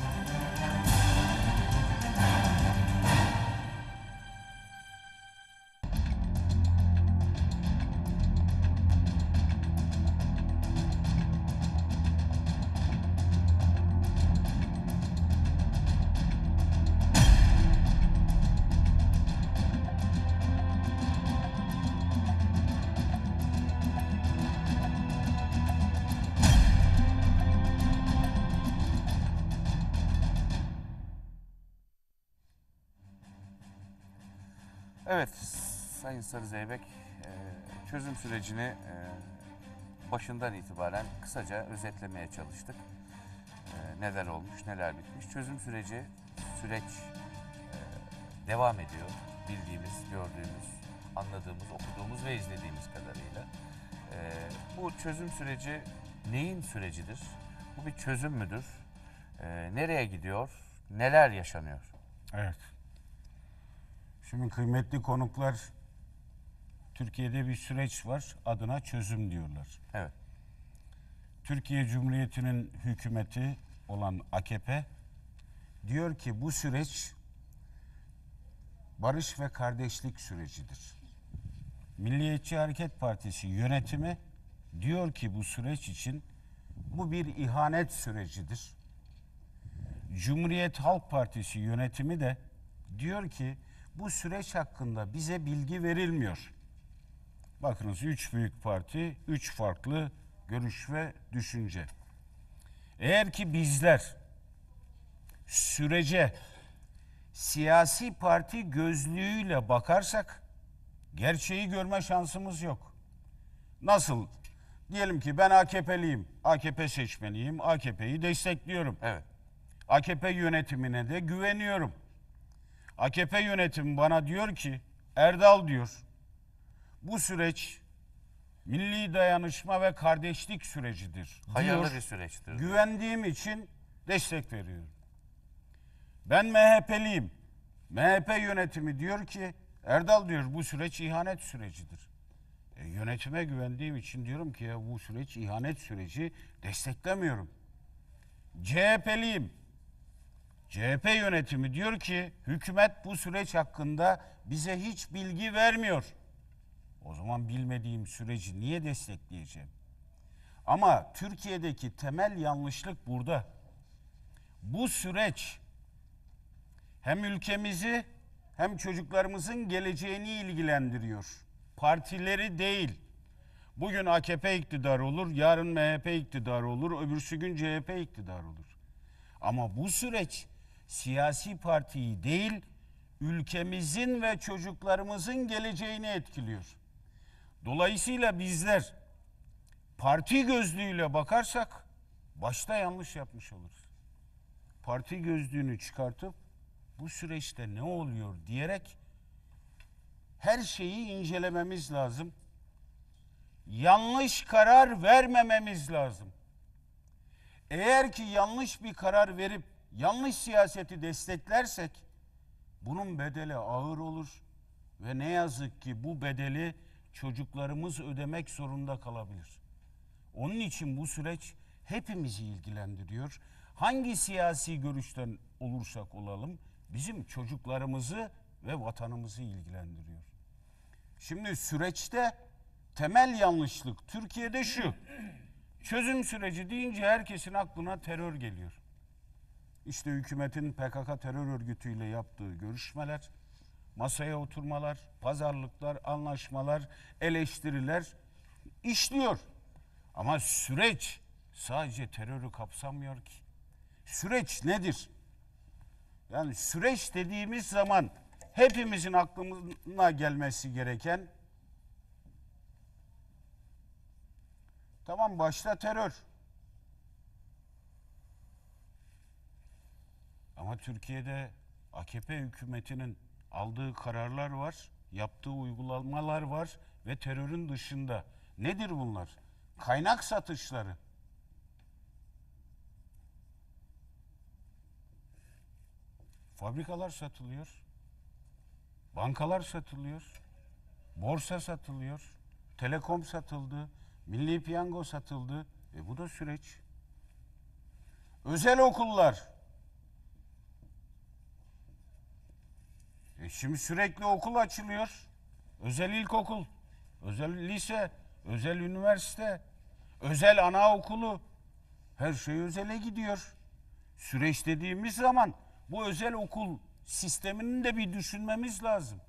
Evet, Sayın Sarızeybek, çözüm sürecini başından itibaren kısaca özetlemeye çalıştık. Neler olmuş, neler bitmiş. Çözüm süreç devam ediyor. Bildiğimiz, gördüğümüz, anladığımız, okuduğumuz ve izlediğimiz kadarıyla. Bu çözüm süreci neyin sürecidir? Bu bir çözüm müdür? Nereye gidiyor? Neler yaşanıyor? Evet. Şimdi kıymetli konuklar, Türkiye'de bir süreç var, adına çözüm diyorlar. Evet. Türkiye Cumhuriyeti'nin hükümeti olan AKP diyor ki bu süreç barış ve kardeşlik sürecidir. Milliyetçi Hareket Partisi yönetimi diyor ki bu süreç için bu bir ihanet sürecidir. Cumhuriyet Halk Partisi yönetimi de diyor ki bu süreç hakkında bize bilgi verilmiyor. Bakınız 3 büyük parti, 3 farklı görüş ve düşünce. Eğer ki bizler sürece siyasi parti gözlüğüyle bakarsak gerçeği görme şansımız yok. Nasıl? Diyelim ki ben AKP'liyim, AKP seçmeniyim, AKP'yi destekliyorum. Evet. AKP yönetimine de güveniyorum. AKP yönetimi bana diyor ki, Erdal diyor, bu süreç milli dayanışma ve kardeşlik sürecidir Hayırlı diyor. bir süreçtir. Güvendiğim için destek veriyorum. Ben MHP'liyim. MHP yönetimi diyor ki, Erdal diyor bu süreç ihanet sürecidir. Yönetime güvendiğim için diyorum ki ya bu süreç ihanet süreci, desteklemiyorum. CHP'liyim. CHP yönetimi diyor ki hükümet bu süreç hakkında bize hiç bilgi vermiyor. O zaman bilmediğim süreci niye destekleyeceğim? Ama Türkiye'deki temel yanlışlık burada. Bu süreç hem ülkemizi hem çocuklarımızın geleceğini ilgilendiriyor. Partileri değil. Bugün AKP iktidarı olur, yarın MHP iktidarı olur, öbürsü gün CHP iktidarı olur. Ama bu süreç siyasi partiyi değil, ülkemizin ve çocuklarımızın geleceğini etkiliyor. Dolayısıyla bizler parti gözlüğüyle bakarsak başta yanlış yapmış oluruz. Parti gözlüğünü çıkartıp bu süreçte ne oluyor diyerek her şeyi incelememiz lazım. Yanlış karar vermememiz lazım. Eğer ki yanlış bir karar verip yanlış siyaseti desteklersek bunun bedeli ağır olur ve ne yazık ki bu bedeli çocuklarımız ödemek zorunda kalabilir. Onun için bu süreç hepimizi ilgilendiriyor. Hangi siyasi görüşten olursak olalım bizim çocuklarımızı ve vatanımızı ilgilendiriyor. Şimdi süreçte temel yanlışlık Türkiye'de şu. Çözüm süreci deyince herkesin aklına terör geliyor. İşte hükümetin PKK terör örgütüyle yaptığı görüşmeler, masaya oturmalar, pazarlıklar, anlaşmalar, eleştiriler işliyor. Ama süreç sadece terörü kapsamıyor ki. Süreç nedir? Yani süreç dediğimiz zaman hepimizin aklına gelmesi gereken, tamam başta terör. Ama Türkiye'de AKP hükümetinin aldığı kararlar var, yaptığı uygulamalar var ve terörün dışında. Nedir bunlar? Kaynak satışları. Fabrikalar satılıyor. Bankalar satılıyor. Borsa satılıyor. Telekom satıldı. Milli Piyango satıldı. Bu da süreç. Özel okullar. Şimdi sürekli okul açılıyor. Özel ilkokul, özel lise, özel üniversite, özel anaokulu. Her şey özele gidiyor. Süreç dediğimiz zaman bu özel okul sistemini de bir düşünmemiz lazım.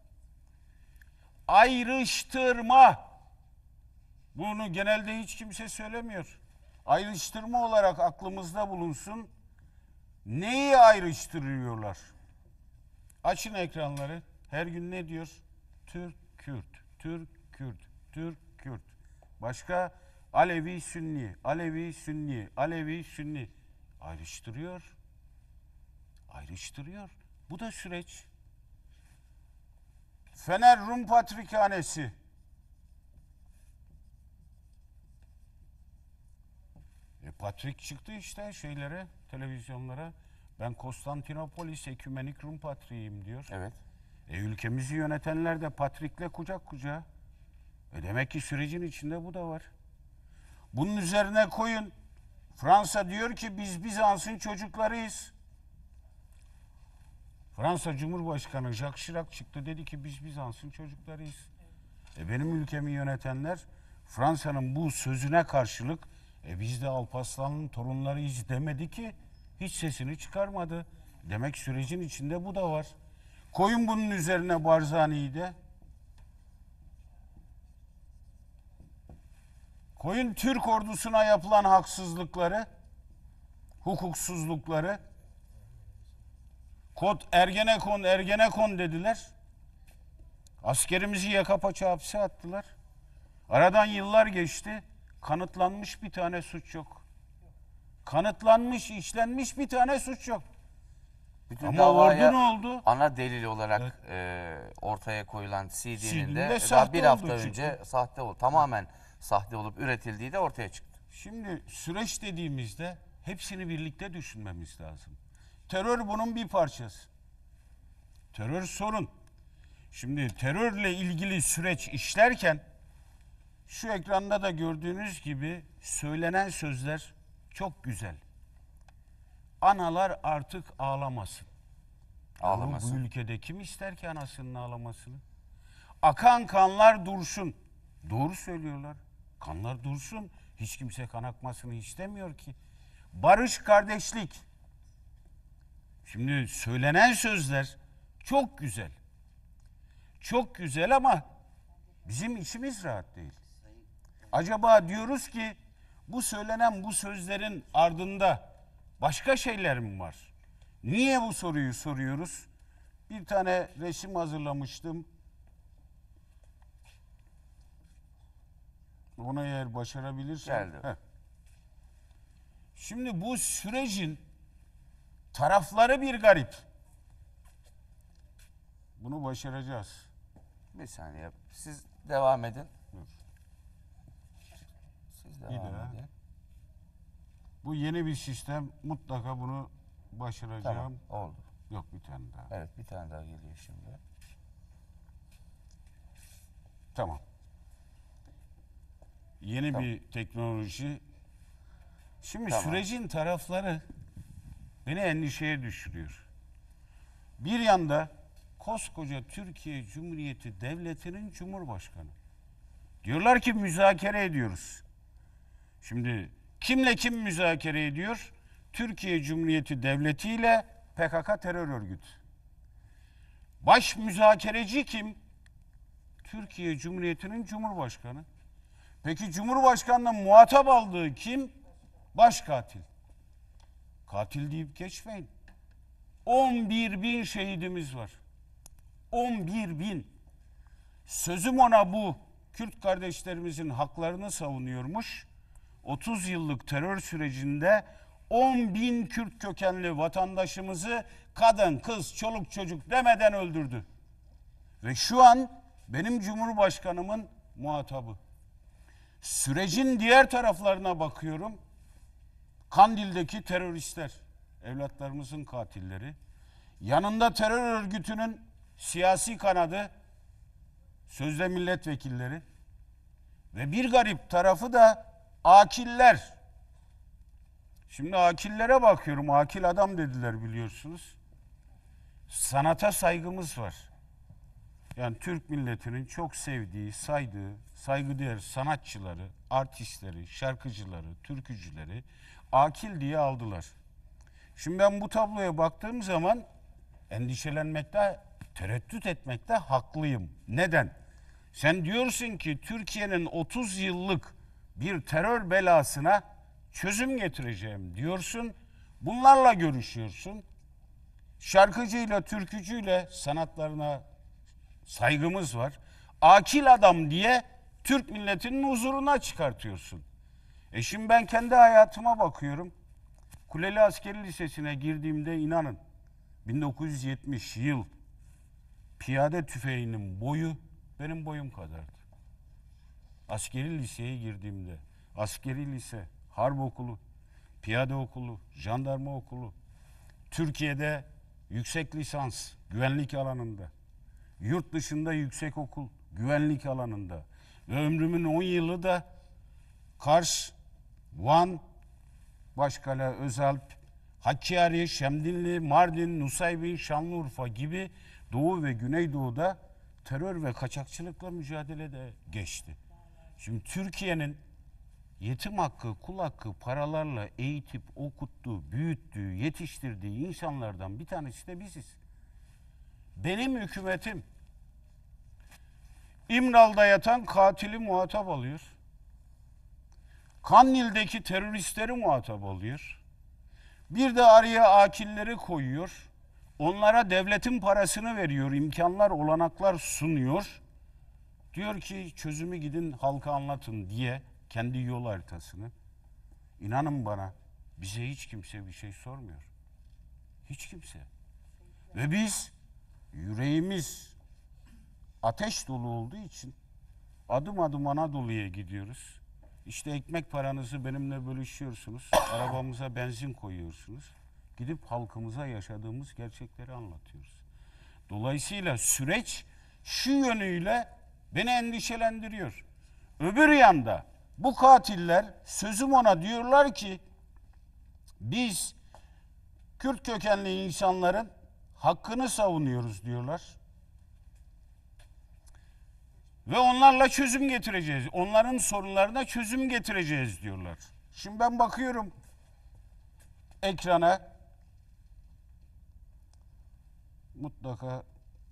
Ayrıştırma. Bunu genelde hiç kimse söylemiyor. Ayrıştırma olarak aklımızda bulunsun. Neyi ayrıştırıyorlar? Açın ekranları. Her gün ne diyor? Türk, Kürt, Türk, Kürt, Türk, Kürt. Başka? Alevi, Sünni, Alevi, Sünni, Alevi, Sünni. Ayrıştırıyor. Ayrıştırıyor. Bu da süreç. Fener Rum Patrikhanesi. Patrik çıktı işte şeylere, televizyonlara. Ben Konstantinopolis Ekümenik Rum Patriğiyim diyor. Evet. Ülkemizi yönetenler de Patrik'le kucak kucağa. Demek ki sürecin içinde bu da var. Bunun üzerine koyun. Fransa diyor ki biz Bizans'ın çocuklarıyız. Fransa Cumhurbaşkanı Jacques Chirac çıktı, dedi ki biz Bizans'ın çocuklarıyız. Benim ülkemi yönetenler Fransa'nın bu sözüne karşılık biz de Alparslan'ın torunlarıyız demedi ki, hiç sesini çıkarmadı. Demek sürecin içinde bu da var. Koyun bunun üzerine Barzani'yi de. Koyun Türk ordusuna yapılan haksızlıkları, hukuksuzlukları. Kod Ergenekon, Ergenekon dediler. Askerimizi yaka paça hapse attılar. Aradan yıllar geçti. Kanıtlanmış bir tane suç yok. Kanıtlanmış, işlenmiş bir tane suç yok. Bütün Ama davaya ordu ne oldu? ana delil olarak ortaya koyulan CD'nin CD'nin de de daha sahte bir hafta olduğu önce çıktı. sahte oldu. Tamamen sahte olup üretildiği de ortaya çıktı. Şimdi süreç dediğimizde hepsini birlikte düşünmemiz lazım. Terör bunun bir parçası. Terör sorun. Şimdi terörle ilgili süreç işlerken şu ekranda da gördüğünüz gibi söylenen sözler çok güzel. Analar artık ağlamasın. Ağlamasın. Bu ülkede kim ister ki anasının ağlamasını? Akan kanlar dursun. Doğru söylüyorlar. Kanlar dursun. Hiç kimse kan akmasını istemiyor ki. Barış, kardeşlik. Şimdi söylenen sözler çok güzel. Çok güzel ama bizim içimiz rahat değil. Acaba diyoruz ki bu söylenen bu sözlerin ardında başka şeyler mi var? Niye bu soruyu soruyoruz? Bir tane resim hazırlamıştım. Onu eğer başarabilirsem. Geldi. Şimdi bu sürecin tarafları bir garip. Bunu başaracağız. Bir saniye. Siz devam edin. Dur. Siz Bir devam daha. edin. Bu yeni bir sistem. Mutlaka bunu başaracağım. Tamam. Oldu. Yok, bir tane daha. Evet, bir tane daha geliyor şimdi. Tamam. Yeni Tamam. bir teknoloji. Şimdi Tamam. sürecin tarafları beni endişeye düşürüyor. Bir yanda koskoca Türkiye Cumhuriyeti Devleti'nin Cumhurbaşkanı. Diyorlar ki müzakere ediyoruz. Şimdi kimle kim müzakere ediyor? Türkiye Cumhuriyeti Devleti ile PKK terör örgütü. Baş müzakereci kim? Türkiye Cumhuriyeti'nin Cumhurbaşkanı. Peki Cumhurbaşkanı'nın muhatap aldığı kim? Başkatil. Katil deyip geçmeyin. 11.000 şehidimiz var. 11.000. Sözüm ona bu Kürt kardeşlerimizin haklarını savunuyormuş. 30 yıllık terör sürecinde 10.000 Kürt kökenli vatandaşımızı kadın, kız, çoluk çocuk demeden öldürdü. Ve şu an benim Cumhurbaşkanımın muhatabı. Sürecin diğer taraflarına bakıyorum. Kandil'deki teröristler, evlatlarımızın katilleri. Yanında terör örgütünün siyasi kanadı, sözde milletvekilleri ve bir garip tarafı da akiller. Şimdi akillere bakıyorum. Akil adam dediler biliyorsunuz. Sanata saygımız var. Yani Türk milletinin çok sevdiği, saydığı, saygıdeğer sanatçıları, artistleri, şarkıcıları, türkücüleri akil diye aldılar. Şimdi ben bu tabloya baktığım zaman endişelenmekte, tereddüt etmekte haklıyım. Neden? Sen diyorsun ki Türkiye'nin 30 yıllık bir terör belasına çözüm getireceğim diyorsun. Bunlarla görüşüyorsun. Şarkıcıyla, türkücüyle sanatlarına saygımız var. Akil adam diye Türk milletinin huzuruna çıkartıyorsun. Şimdi ben kendi hayatıma bakıyorum. Kuleli Askeri Lisesi'ne girdiğimde inanın 1970 yıl piyade tüfeğinin boyu benim boyum kadardı. Askeri liseye girdiğimde, askeri lise, harp okulu, piyade okulu, jandarma okulu, Türkiye'de yüksek lisans, güvenlik alanında, yurt dışında yüksek okul, güvenlik alanında ve ömrümün 10 yılı da Kars, Van, Başkale, Özalp, Hakkari, Şemdinli, Mardin, Nusaybin, Şanlıurfa gibi Doğu ve Güneydoğu'da terör ve kaçakçılıkla mücadelede geçti. Şimdi Türkiye'nin yetim hakkı, kul hakkı paralarla eğitip, okuttuğu, büyüttüğü, yetiştirdiği insanlardan bir tanesi de biziz. Benim hükümetim İmral'da yatan katili muhatap alıyor. Kandil'deki teröristleri muhatap alıyor. Bir de araya akilleri koyuyor. Onlara devletin parasını veriyor, imkanlar, olanaklar sunuyor. Diyor ki çözümü gidin halka anlatın diye kendi yol haritasını. İnanın bana bize hiç kimse bir şey sormuyor. Hiç kimse. Ve biz yüreğimiz ateş dolu olduğu için adım adım Anadolu'ya gidiyoruz. İşte ekmek paranızı benimle bölüşüyorsunuz. Arabamıza benzin koyuyorsunuz. Gidip halkımıza yaşadığımız gerçekleri anlatıyoruz. Dolayısıyla süreç şu yönüyle beni endişelendiriyor. Öbür yanda bu katiller sözüm ona diyorlar ki biz Kürt kökenli insanların hakkını savunuyoruz diyorlar. Ve onlarla çözüm getireceğiz. Onların sorunlarına çözüm getireceğiz diyorlar. Şimdi ben bakıyorum ekrana. Mutlaka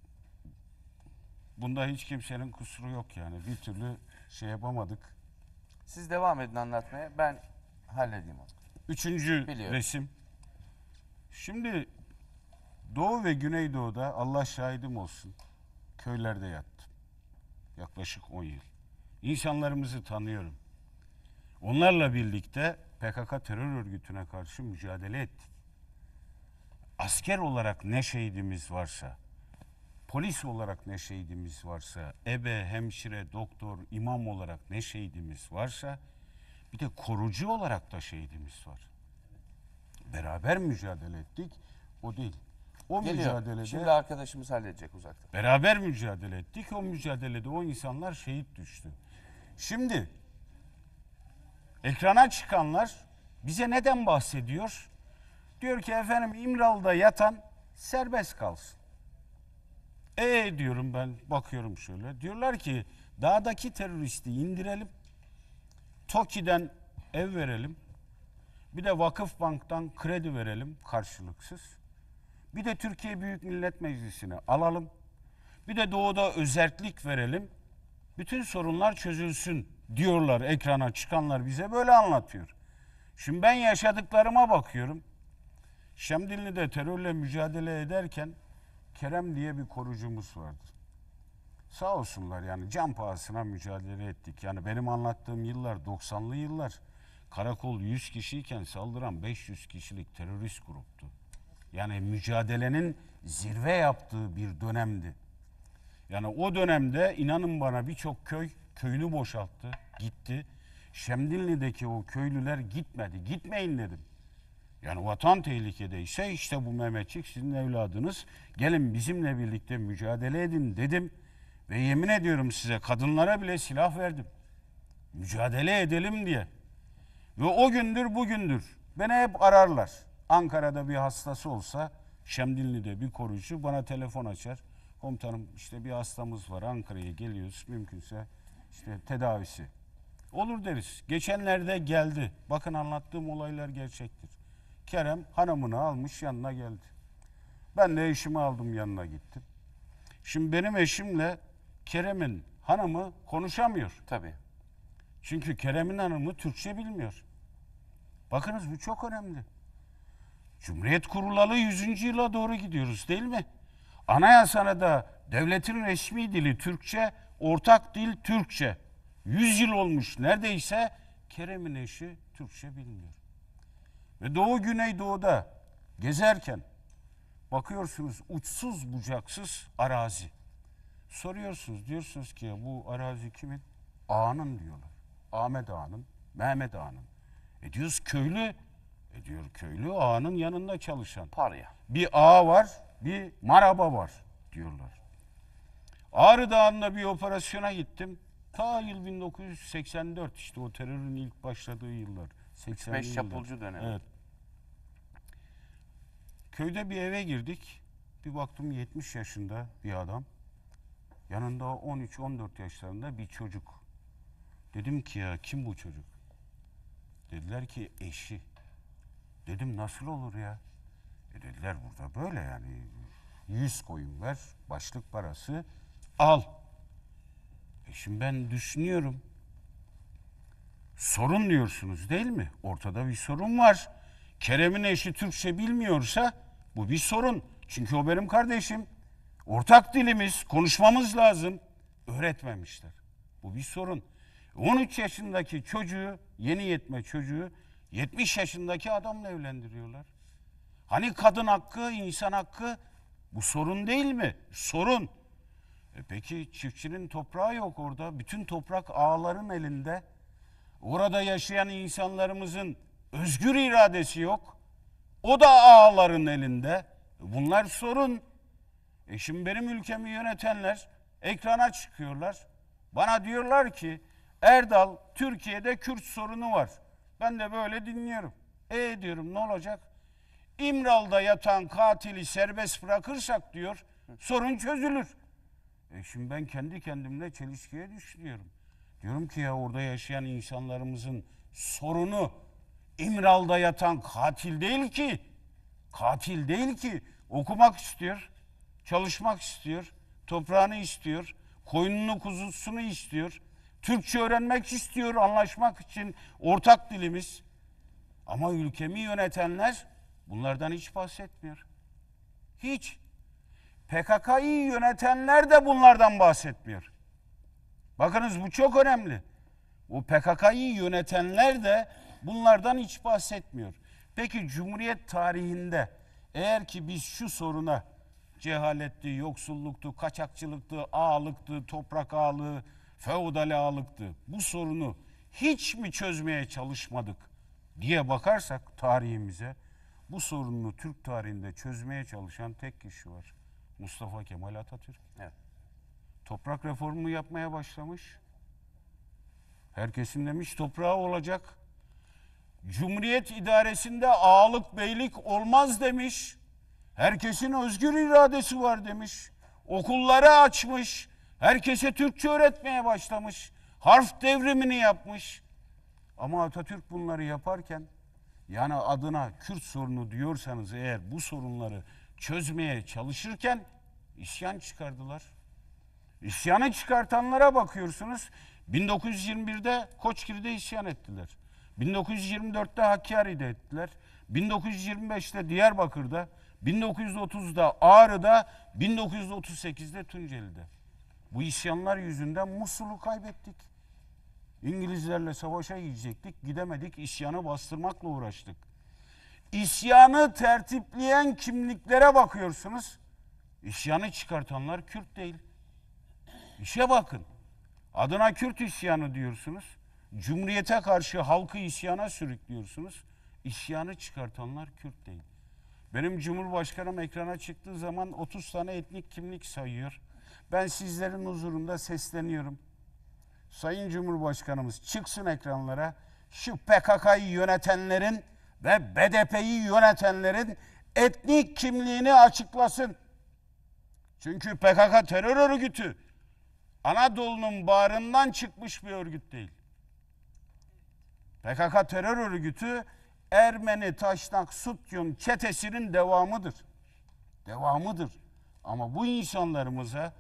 bunda hiç kimsenin kusuru yok yani. Bir türlü şey yapamadık. Siz devam edin anlatmaya. Ben halledeyim onu. Üçüncü Biliyorum. resim. Şimdi Doğu ve Güneydoğu'da Allah şahidim olsun köylerde yattım. Yaklaşık 10 yıl. İnsanlarımızı tanıyorum. Onlarla birlikte PKK terör örgütüne karşı mücadele ettik. Asker olarak ne şehidimiz varsa, polis olarak ne şehidimiz varsa, ebe, hemşire, doktor, imam olarak ne şehidimiz varsa, bir de korucu olarak da şehidimiz var. Beraber mücadele ettik, o değil. O Geliyor. mücadelede Şimdi arkadaşımız halledecek uzaktan. beraber mücadele ettik. O mücadelede o insanlar şehit düştü. Şimdi ekrana çıkanlar bize neden bahsediyor? Diyor ki efendim İmralı'da yatan serbest kalsın. Diyorum ben bakıyorum şöyle. Diyorlar ki dağdaki teröristi indirelim. TOKİ'den ev verelim. Bir de Vakıfbank'tan kredi verelim karşılıksız. Bir de Türkiye Büyük Millet Meclisi'ne alalım. Bir de doğuda özerklik verelim. Bütün sorunlar çözülsün diyorlar, ekrana çıkanlar bize böyle anlatıyor. Şimdi ben yaşadıklarıma bakıyorum. Şemdinli'de terörle mücadele ederken Kerem diye bir korucumuz vardı. Sağ olsunlar yani can pahasına mücadele ettik. Yani benim anlattığım yıllar 90'lı yıllar. Karakol 100 kişiyken saldıran 500 kişilik terörist gruptu. Yani mücadelenin zirve yaptığı bir dönemdi. Yani o dönemde inanın bana birçok köyünü boşalttı, gitti. Şemdinli'deki o köylüler gitmedi. Gitmeyin dedim. Yani vatan tehlikedeyse işte bu Mehmetçik sizin evladınız. Gelin bizimle birlikte mücadele edin dedim. Ve yemin ediyorum size kadınlara bile silah verdim. Mücadele edelim diye. Ve o gündür bugündür beni hep ararlar. Ankara'da bir hastası olsa Şemdinli'de bir koruyucu bana telefon açar. Komutanım işte bir hastamız var, Ankara'ya geliyoruz, mümkünse işte tedavisi. Olur deriz. Geçenlerde geldi. Bakın anlattığım olaylar gerçektir. Kerem hanımını almış yanına geldi. Ben de eşimi aldım yanına gittim. Şimdi benim eşimle Kerem'in hanımı konuşamıyor. Tabii. Çünkü Kerem'in hanımı Türkçe bilmiyor. Bakınız bu çok önemli. Cumhuriyet kurulalı 100. yıla doğru gidiyoruz değil mi? Anayasada da devletin resmi dili Türkçe, ortak dil Türkçe. 100 yıl olmuş neredeyse Kerem'in eşi Türkçe bilmiyor. Ve Doğu Güneydoğu'da gezerken bakıyorsunuz uçsuz bucaksız arazi. Soruyorsunuz, diyorsunuz ki bu arazi kimin? Ağa'nın diyorlar. Ahmet Ağa'nın, Mehmet Ağa'nın. Diyoruz köylü. Diyor köylü ağanın yanında çalışan. Parya. Bir ağa var, bir maraba var diyorlar. Ağrı Dağı'nda bir operasyona gittim. Ta yıl 1984 işte o terörün ilk başladığı yıllar. 80'li 5 yıllar. çapulcu dönemi. Evet. Köyde bir eve girdik. Bir baktım 70 yaşında bir adam. Yanında 13-14 yaşlarında bir çocuk. Dedim ki ya kim bu çocuk? Dediler ki eşi. Dedim nasıl olur ya? Dediler burada böyle yani 100 koyun ver, başlık parası al. Şimdi ben düşünüyorum. Sorun diyorsunuz değil mi? Ortada bir sorun var. Kerem'in eşi Türkçe bilmiyorsa bu bir sorun. Çünkü o benim kardeşim. Ortak dilimiz, konuşmamız lazım. Öğretmemişler. Bu bir sorun. 13 yaşındaki çocuğu, yeni yetme çocuğu 70 yaşındaki adamla evlendiriyorlar. Hani kadın hakkı, insan hakkı bu sorun değil mi? Sorun. Peki çiftçinin toprağı yok orada. Bütün toprak ağaların elinde. Orada yaşayan insanlarımızın özgür iradesi yok. O da ağaların elinde. Bunlar sorun. Şimdi benim ülkemi yönetenler ekrana çıkıyorlar. Bana diyorlar ki Erdal Türkiye'de Kürt sorunu var. Ben de böyle dinliyorum. Diyorum ne olacak? İmralı'da yatan katili serbest bırakırsak diyor sorun çözülür. Şimdi ben kendi kendimle çelişkiye düşüyorum. Diyorum ki ya orada yaşayan insanlarımızın sorunu İmralı'da yatan katil değil ki. Katil değil ki. Okumak istiyor, çalışmak istiyor, toprağını istiyor, koyununu kuzusunu istiyor. Türkçe öğrenmek istiyor anlaşmak için ortak dilimiz. Ama ülkemi yönetenler bunlardan hiç bahsetmiyor. Hiç. PKK'yı yönetenler de bunlardan bahsetmiyor. Bakınız bu çok önemli. Bu PKK'yı yönetenler de bunlardan hiç bahsetmiyor. Peki Cumhuriyet tarihinde eğer ki biz şu soruna cehaletti, yoksulluktu, kaçakçılıktı, ağalıktı, toprak ağalığı, feodal ağalıktı. Bu sorunu hiç mi çözmeye çalışmadık diye bakarsak tarihimize bu sorunu Türk tarihinde çözmeye çalışan tek kişi var. Mustafa Kemal Atatürk. Evet. Toprak reformu yapmaya başlamış. Herkesin demiş toprağı olacak. Cumhuriyet idaresinde ağalık beylik olmaz demiş. Herkesin özgür iradesi var demiş. Okulları açmış. Herkese Türkçe öğretmeye başlamış. Harf devrimini yapmış. Ama Atatürk bunları yaparken yani adına Kürt sorunu diyorsanız eğer bu sorunları çözmeye çalışırken isyan çıkardılar. İsyanı çıkartanlara bakıyorsunuz. 1921'de Koçgiri'de isyan ettiler. 1924'te Hakkari'de ettiler. 1925'te Diyarbakır'da, 1930'da Ağrı'da, 1938'de Tunceli'de. Bu isyanlar yüzünden Musul'u kaybettik. İngilizlerle savaşa gidecektik, gidemedik, isyanı bastırmakla uğraştık. İsyanı tertipleyen kimliklere bakıyorsunuz. İsyanı çıkartanlar Kürt değil. İşe bakın. Adına Kürt isyanı diyorsunuz. Cumhuriyete karşı halkı isyana sürüklüyorsunuz. İsyanı çıkartanlar Kürt değil. Benim Cumhurbaşkanım ekrana çıktığı zaman 30 tane etnik kimlik sayıyor. Ben sizlerin huzurunda sesleniyorum. Sayın Cumhurbaşkanımız çıksın ekranlara, şu PKK'yı yönetenlerin ve BDP'yi yönetenlerin etnik kimliğini açıklasın. Çünkü PKK terör örgütü Anadolu'nun bağrından çıkmış bir örgüt değil. PKK terör örgütü Ermeni Taşnak Sutyun çetesinin devamıdır. Devamıdır. Ama bu insanlarımıza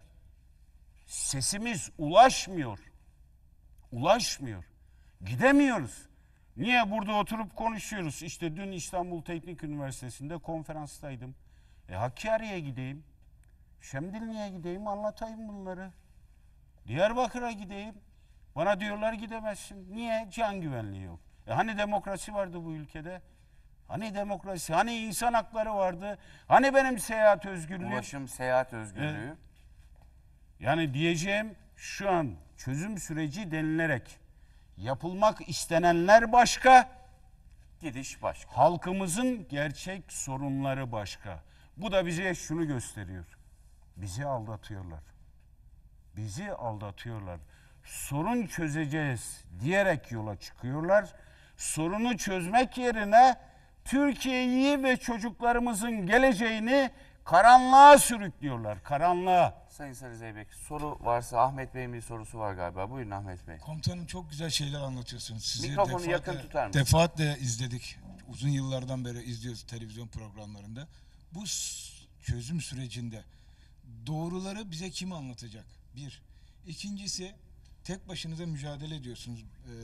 sesimiz ulaşmıyor. Ulaşmıyor. Gidemiyoruz. Niye burada oturup konuşuyoruz? İşte dün İstanbul Teknik Üniversitesi'nde konferanstaydım. Hakkari'ye gideyim. Şemdinli'ye gideyim, anlatayım bunları. Diyarbakır'a gideyim. Bana diyorlar gidemezsin. Niye? Can güvenliği yok. Hani demokrasi vardı bu ülkede? Hani demokrasi? Hani insan hakları vardı? Hani benim seyahat özgürlüğüm? Ulaşım, seyahat özgürlüğü. Yani diyeceğim şu an çözüm süreci denilerek yapılmak istenenler başka, Gidiş başka. halkımızın gerçek sorunları başka. Bu da bize şunu gösteriyor. Bizi aldatıyorlar. Bizi aldatıyorlar. Sorun çözeceğiz diyerek yola çıkıyorlar. Sorunu çözmek yerine Türkiye'yi ve çocuklarımızın geleceğini karanlığa sürüklüyorlar. Karanlığa. Sayın Sarı Zeybek, soru varsa Ahmet Bey'in bir sorusu var galiba. Buyurun Ahmet Bey. Komutanım çok güzel şeyler anlatıyorsunuz. Sizi Mikrofonu yakın tutar mısınız? defaatle izledik. Uzun yıllardan beri izliyoruz televizyon programlarında. Bu çözüm sürecinde doğruları bize kim anlatacak? Bir. İkincisi, tek başınıza mücadele ediyorsunuz.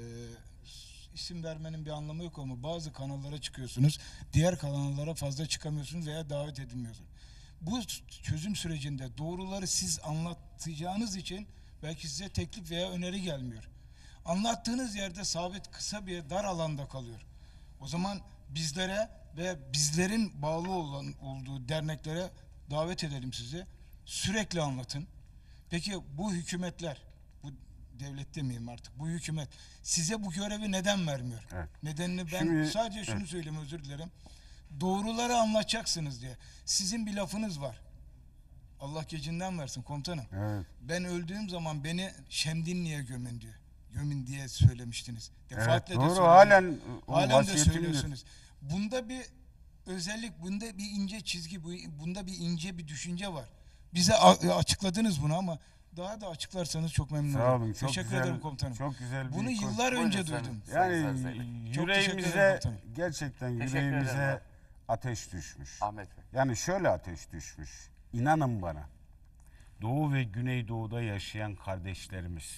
İsim vermenin bir anlamı yok ama bazı kanallara çıkıyorsunuz. Diğer kanallara fazla çıkamıyorsunuz veya davet edilmiyorsunuz. Bu çözüm sürecinde doğruları siz anlatacağınız için belki size teklif veya öneri gelmiyor. Anlattığınız yerde sabit, kısa bir dar alanda kalıyor. O zaman bizlere ve bizlerin bağlı olduğu derneklere davet edelim sizi. Sürekli anlatın. Peki bu hükümetler, bu devlet demeyeyim artık, bu hükümet size bu görevi neden vermiyor? Evet. Nedenini ben Şimdi, sadece şunu söyleyeyim, özür dilerim. Doğruları anlatacaksınız diye. Sizin bir lafınız var. Allah gecinden versin komutanım. Evet. Ben öldüğüm zaman beni Şemdinli'ye gömün diyor. Gömün diye söylemiştiniz. Defaatle de doğru, söylediniz. halen o Halen de vasiyetimdir. söylüyorsunuz. Bunda bir özellik, bunda bir ince çizgi, bunda bir ince bir düşünce var. Bize açıkladınız bunu ama daha da açıklarsanız çok memnun olurum. Sağ olun. Çok Teşekkür güzel, ederim komutanım. Çok güzel Bunu bir yıllar Buyurun önce sayın- duydum. sayın Yani Sarı Zeybek. Çok teşekkür ederim yüreğimize komutanım. gerçekten Teşekkür ederim yüreğimize abi. ateş düşmüş. Ahmet Bey. Yani şöyle ateş düşmüş. İnanın bana. Doğu ve Güneydoğu'da yaşayan kardeşlerimiz.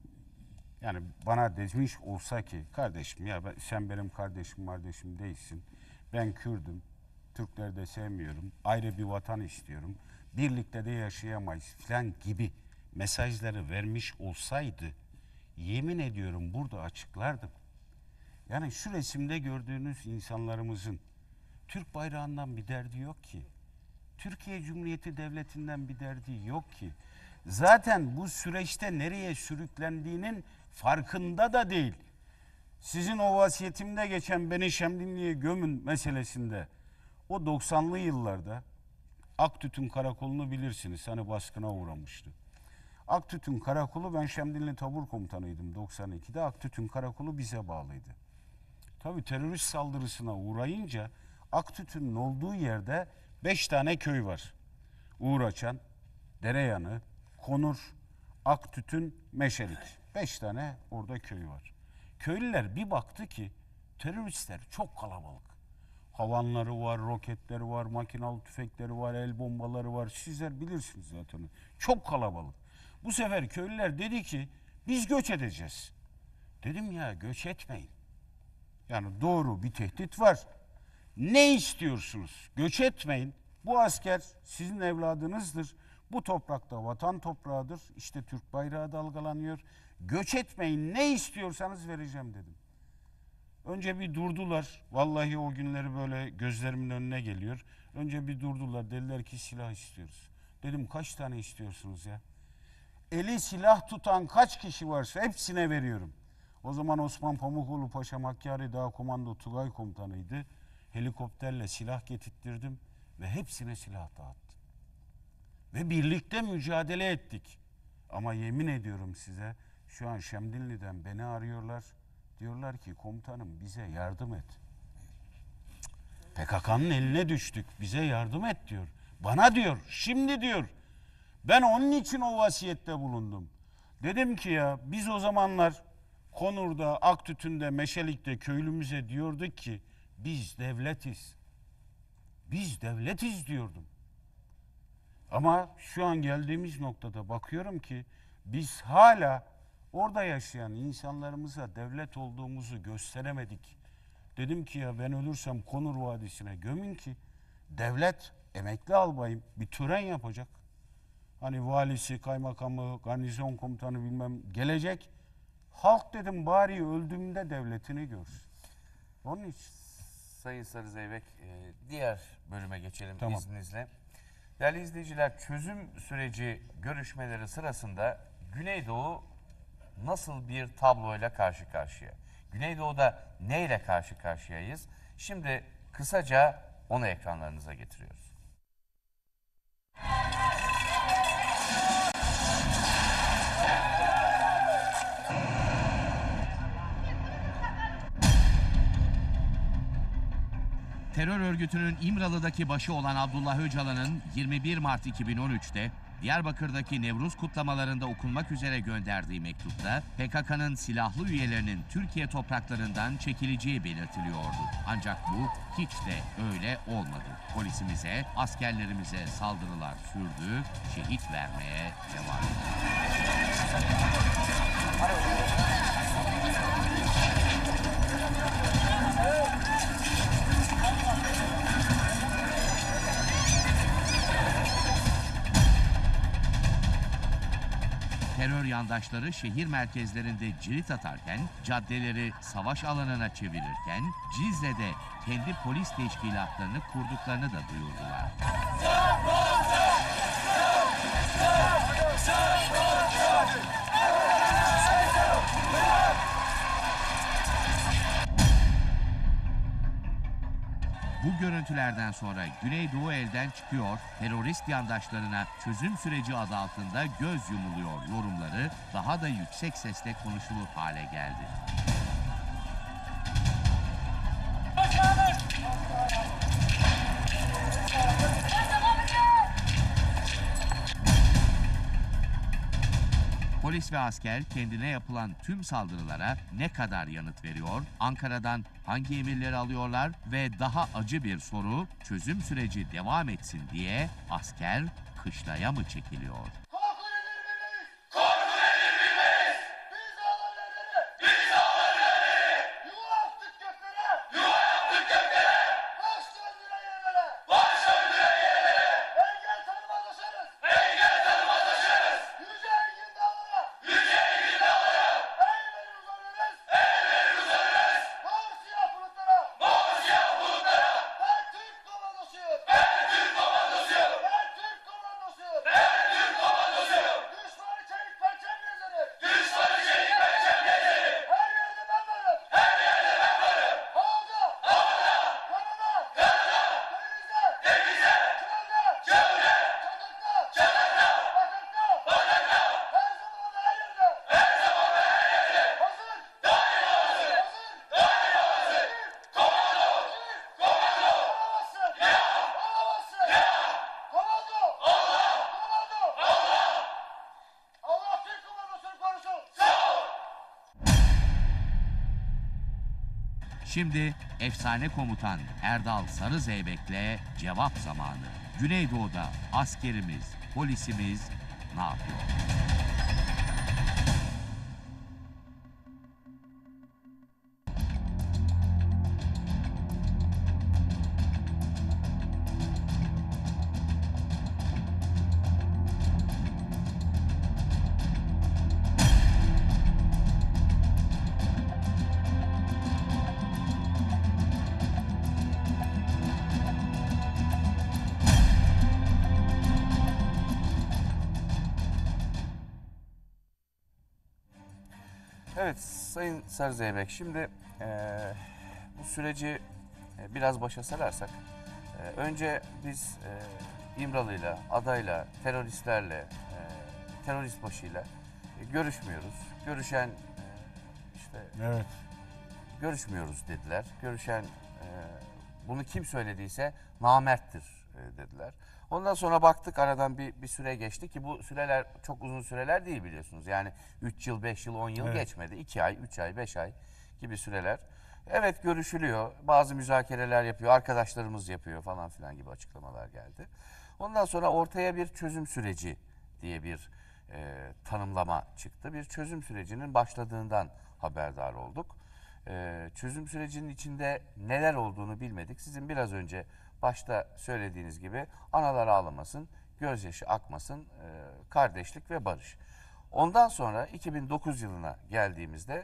Yani bana demiş olsa ki kardeşim ya sen benim kardeşim değilsin. Ben Kürdüm. Türkleri de sevmiyorum. Ayrı bir vatan istiyorum. Birlikte de yaşayamayız falan gibi mesajları vermiş olsaydı yemin ediyorum burada açıklardım. Yani şu resimde gördüğünüz insanlarımızın Türk bayrağından bir derdi yok ki. Türkiye Cumhuriyeti Devleti'nden bir derdi yok ki. Zaten bu süreçte nereye sürüklendiğinin farkında da değil. Sizin o vasiyetimde geçen beni Şemdinli'ye gömün meselesinde o 90'lı yıllarda Aktütün Karakolu'nu bilirsiniz. Hani baskına uğramıştı. Aktütün Karakolu, ben Şemdinli Tabur Komutanıydım 92'de. Aktütün Karakolu bize bağlıydı. Tabii terörist saldırısına uğrayınca Aktütün'ün olduğu yerde 5 tane köy var. Uğraçan, Dereyanı, Konur, Aktütün, Meşelik. 5 tane orada köy var. Köylüler bir baktı ki teröristler çok kalabalık. Havanları var, roketleri var, makinalı tüfekleri var, el bombaları var. Sizler bilirsiniz zaten. Çok kalabalık. Bu sefer köylüler dedi ki biz göç edeceğiz. Dedim ya göç etmeyin. Yani doğru bir tehdit var. Ne istiyorsunuz? Göç etmeyin. Bu asker sizin evladınızdır. Bu toprakta vatan toprağıdır. İşte Türk bayrağı dalgalanıyor. Göç etmeyin. Ne istiyorsanız vereceğim dedim. Önce bir durdular. Vallahi o günleri böyle gözlerimin önüne geliyor. Önce bir durdular. Dediler ki silah istiyoruz. Dedim kaç tane istiyorsunuz ya? Eli silah tutan kaç kişi varsa hepsine veriyorum. O zaman Osman Pamukoğlu Paşa Hakkari Dağ Komando Tugay Komutanıydı. Helikopterle silah getirttirdim ve hepsine silah dağıttım. Ve birlikte mücadele ettik. Ama yemin ediyorum size, şu an Şemdinli'den beni arıyorlar. Diyorlar ki komutanım bize yardım et. PKK'nın eline düştük, bize yardım et diyor. Bana diyor, şimdi diyor. Ben onun için o vasiyette bulundum. Dedim ki ya biz o zamanlar Konur'da, Aktütün'de, Meşelik'te köylümüze diyorduk ki biz devletiz. Biz devletiz diyordum. Ama şu an geldiğimiz noktada bakıyorum ki biz hala orada yaşayan insanlarımıza devlet olduğumuzu gösteremedik. Dedim ki ya ben ölürsem Konur Vadisi'ne gömün ki devlet, emekli albayım, bir tören yapacak. Hani valisi, kaymakamı, garnizon komutanı bilmem gelecek. Halk dedim bari öldüğümde devletini görsün. Onun için. Sayın Sarı Zeybek, diğer bölüme geçelim Tamam. izninizle. Değerli izleyiciler, çözüm süreci görüşmeleri sırasında Güneydoğu nasıl bir tabloyla karşı karşıya? Güneydoğu'da neyle karşı karşıyayız? Şimdi kısaca onu ekranlarınıza getiriyoruz. Terör örgütünün İmralı'daki başı olan Abdullah Öcalan'ın 21 Mart 2013'te Diyarbakır'daki Nevruz kutlamalarında okunmak üzere gönderdiği mektupta PKK'nın silahlı üyelerinin Türkiye topraklarından çekileceği belirtiliyordu. Ancak bu hiç de öyle olmadı. Polisimize, askerlerimize saldırılar sürdü, şehit vermeye devam etti. Terör yandaşları şehir merkezlerinde cirit atarken, caddeleri savaş alanına çevirirken, Cizre'de kendi polis teşkilatlarını kurduklarını da duyurdular. Bu görüntülerden sonra Güneydoğu elden çıkıyor, terörist yandaşlarına çözüm süreci adı altında göz yumuluyor yorumları daha da yüksek sesle konuşulur hale geldi. Polis ve asker kendine yapılan tüm saldırılara ne kadar yanıt veriyor, Ankara'dan hangi emirleri alıyorlar ve daha acı bir soru, çözüm süreci devam etsin diye asker kışlaya mı çekiliyor? Şimdi efsane komutan Erdal Sarı Zeybek'le cevap zamanı. Güneydoğu'da askerimiz, polisimiz ne yapıyor? Evet Sayın Sarı Zeybek, şimdi bu süreci biraz başa sararsak, önce biz İmralı'yla, adayla, teröristlerle, terörist başıyla görüşmüyoruz. Görüşen işte Evet. görüşmüyoruz dediler. Görüşen bunu kim söylediyse namerttir dediler. Ondan sonra baktık, aradan bir süre geçti ki bu süreler çok uzun süreler değil biliyorsunuz. Yani 3 yıl, 5 yıl, 10 yıl Evet. geçmedi. 2 ay, 3 ay, 5 ay gibi süreler. Evet görüşülüyor, bazı müzakereler yapıyor, arkadaşlarımız yapıyor falan filan gibi açıklamalar geldi. Ondan sonra ortaya bir çözüm süreci diye bir tanımlama çıktı. Bir çözüm sürecinin başladığından haberdar olduk. Çözüm sürecinin içinde neler olduğunu bilmedik. Sizin biraz önce başta söylediğiniz gibi analar ağlamasın, gözyaşı akmasın, kardeşlik ve barış. Ondan sonra 2009 yılına geldiğimizde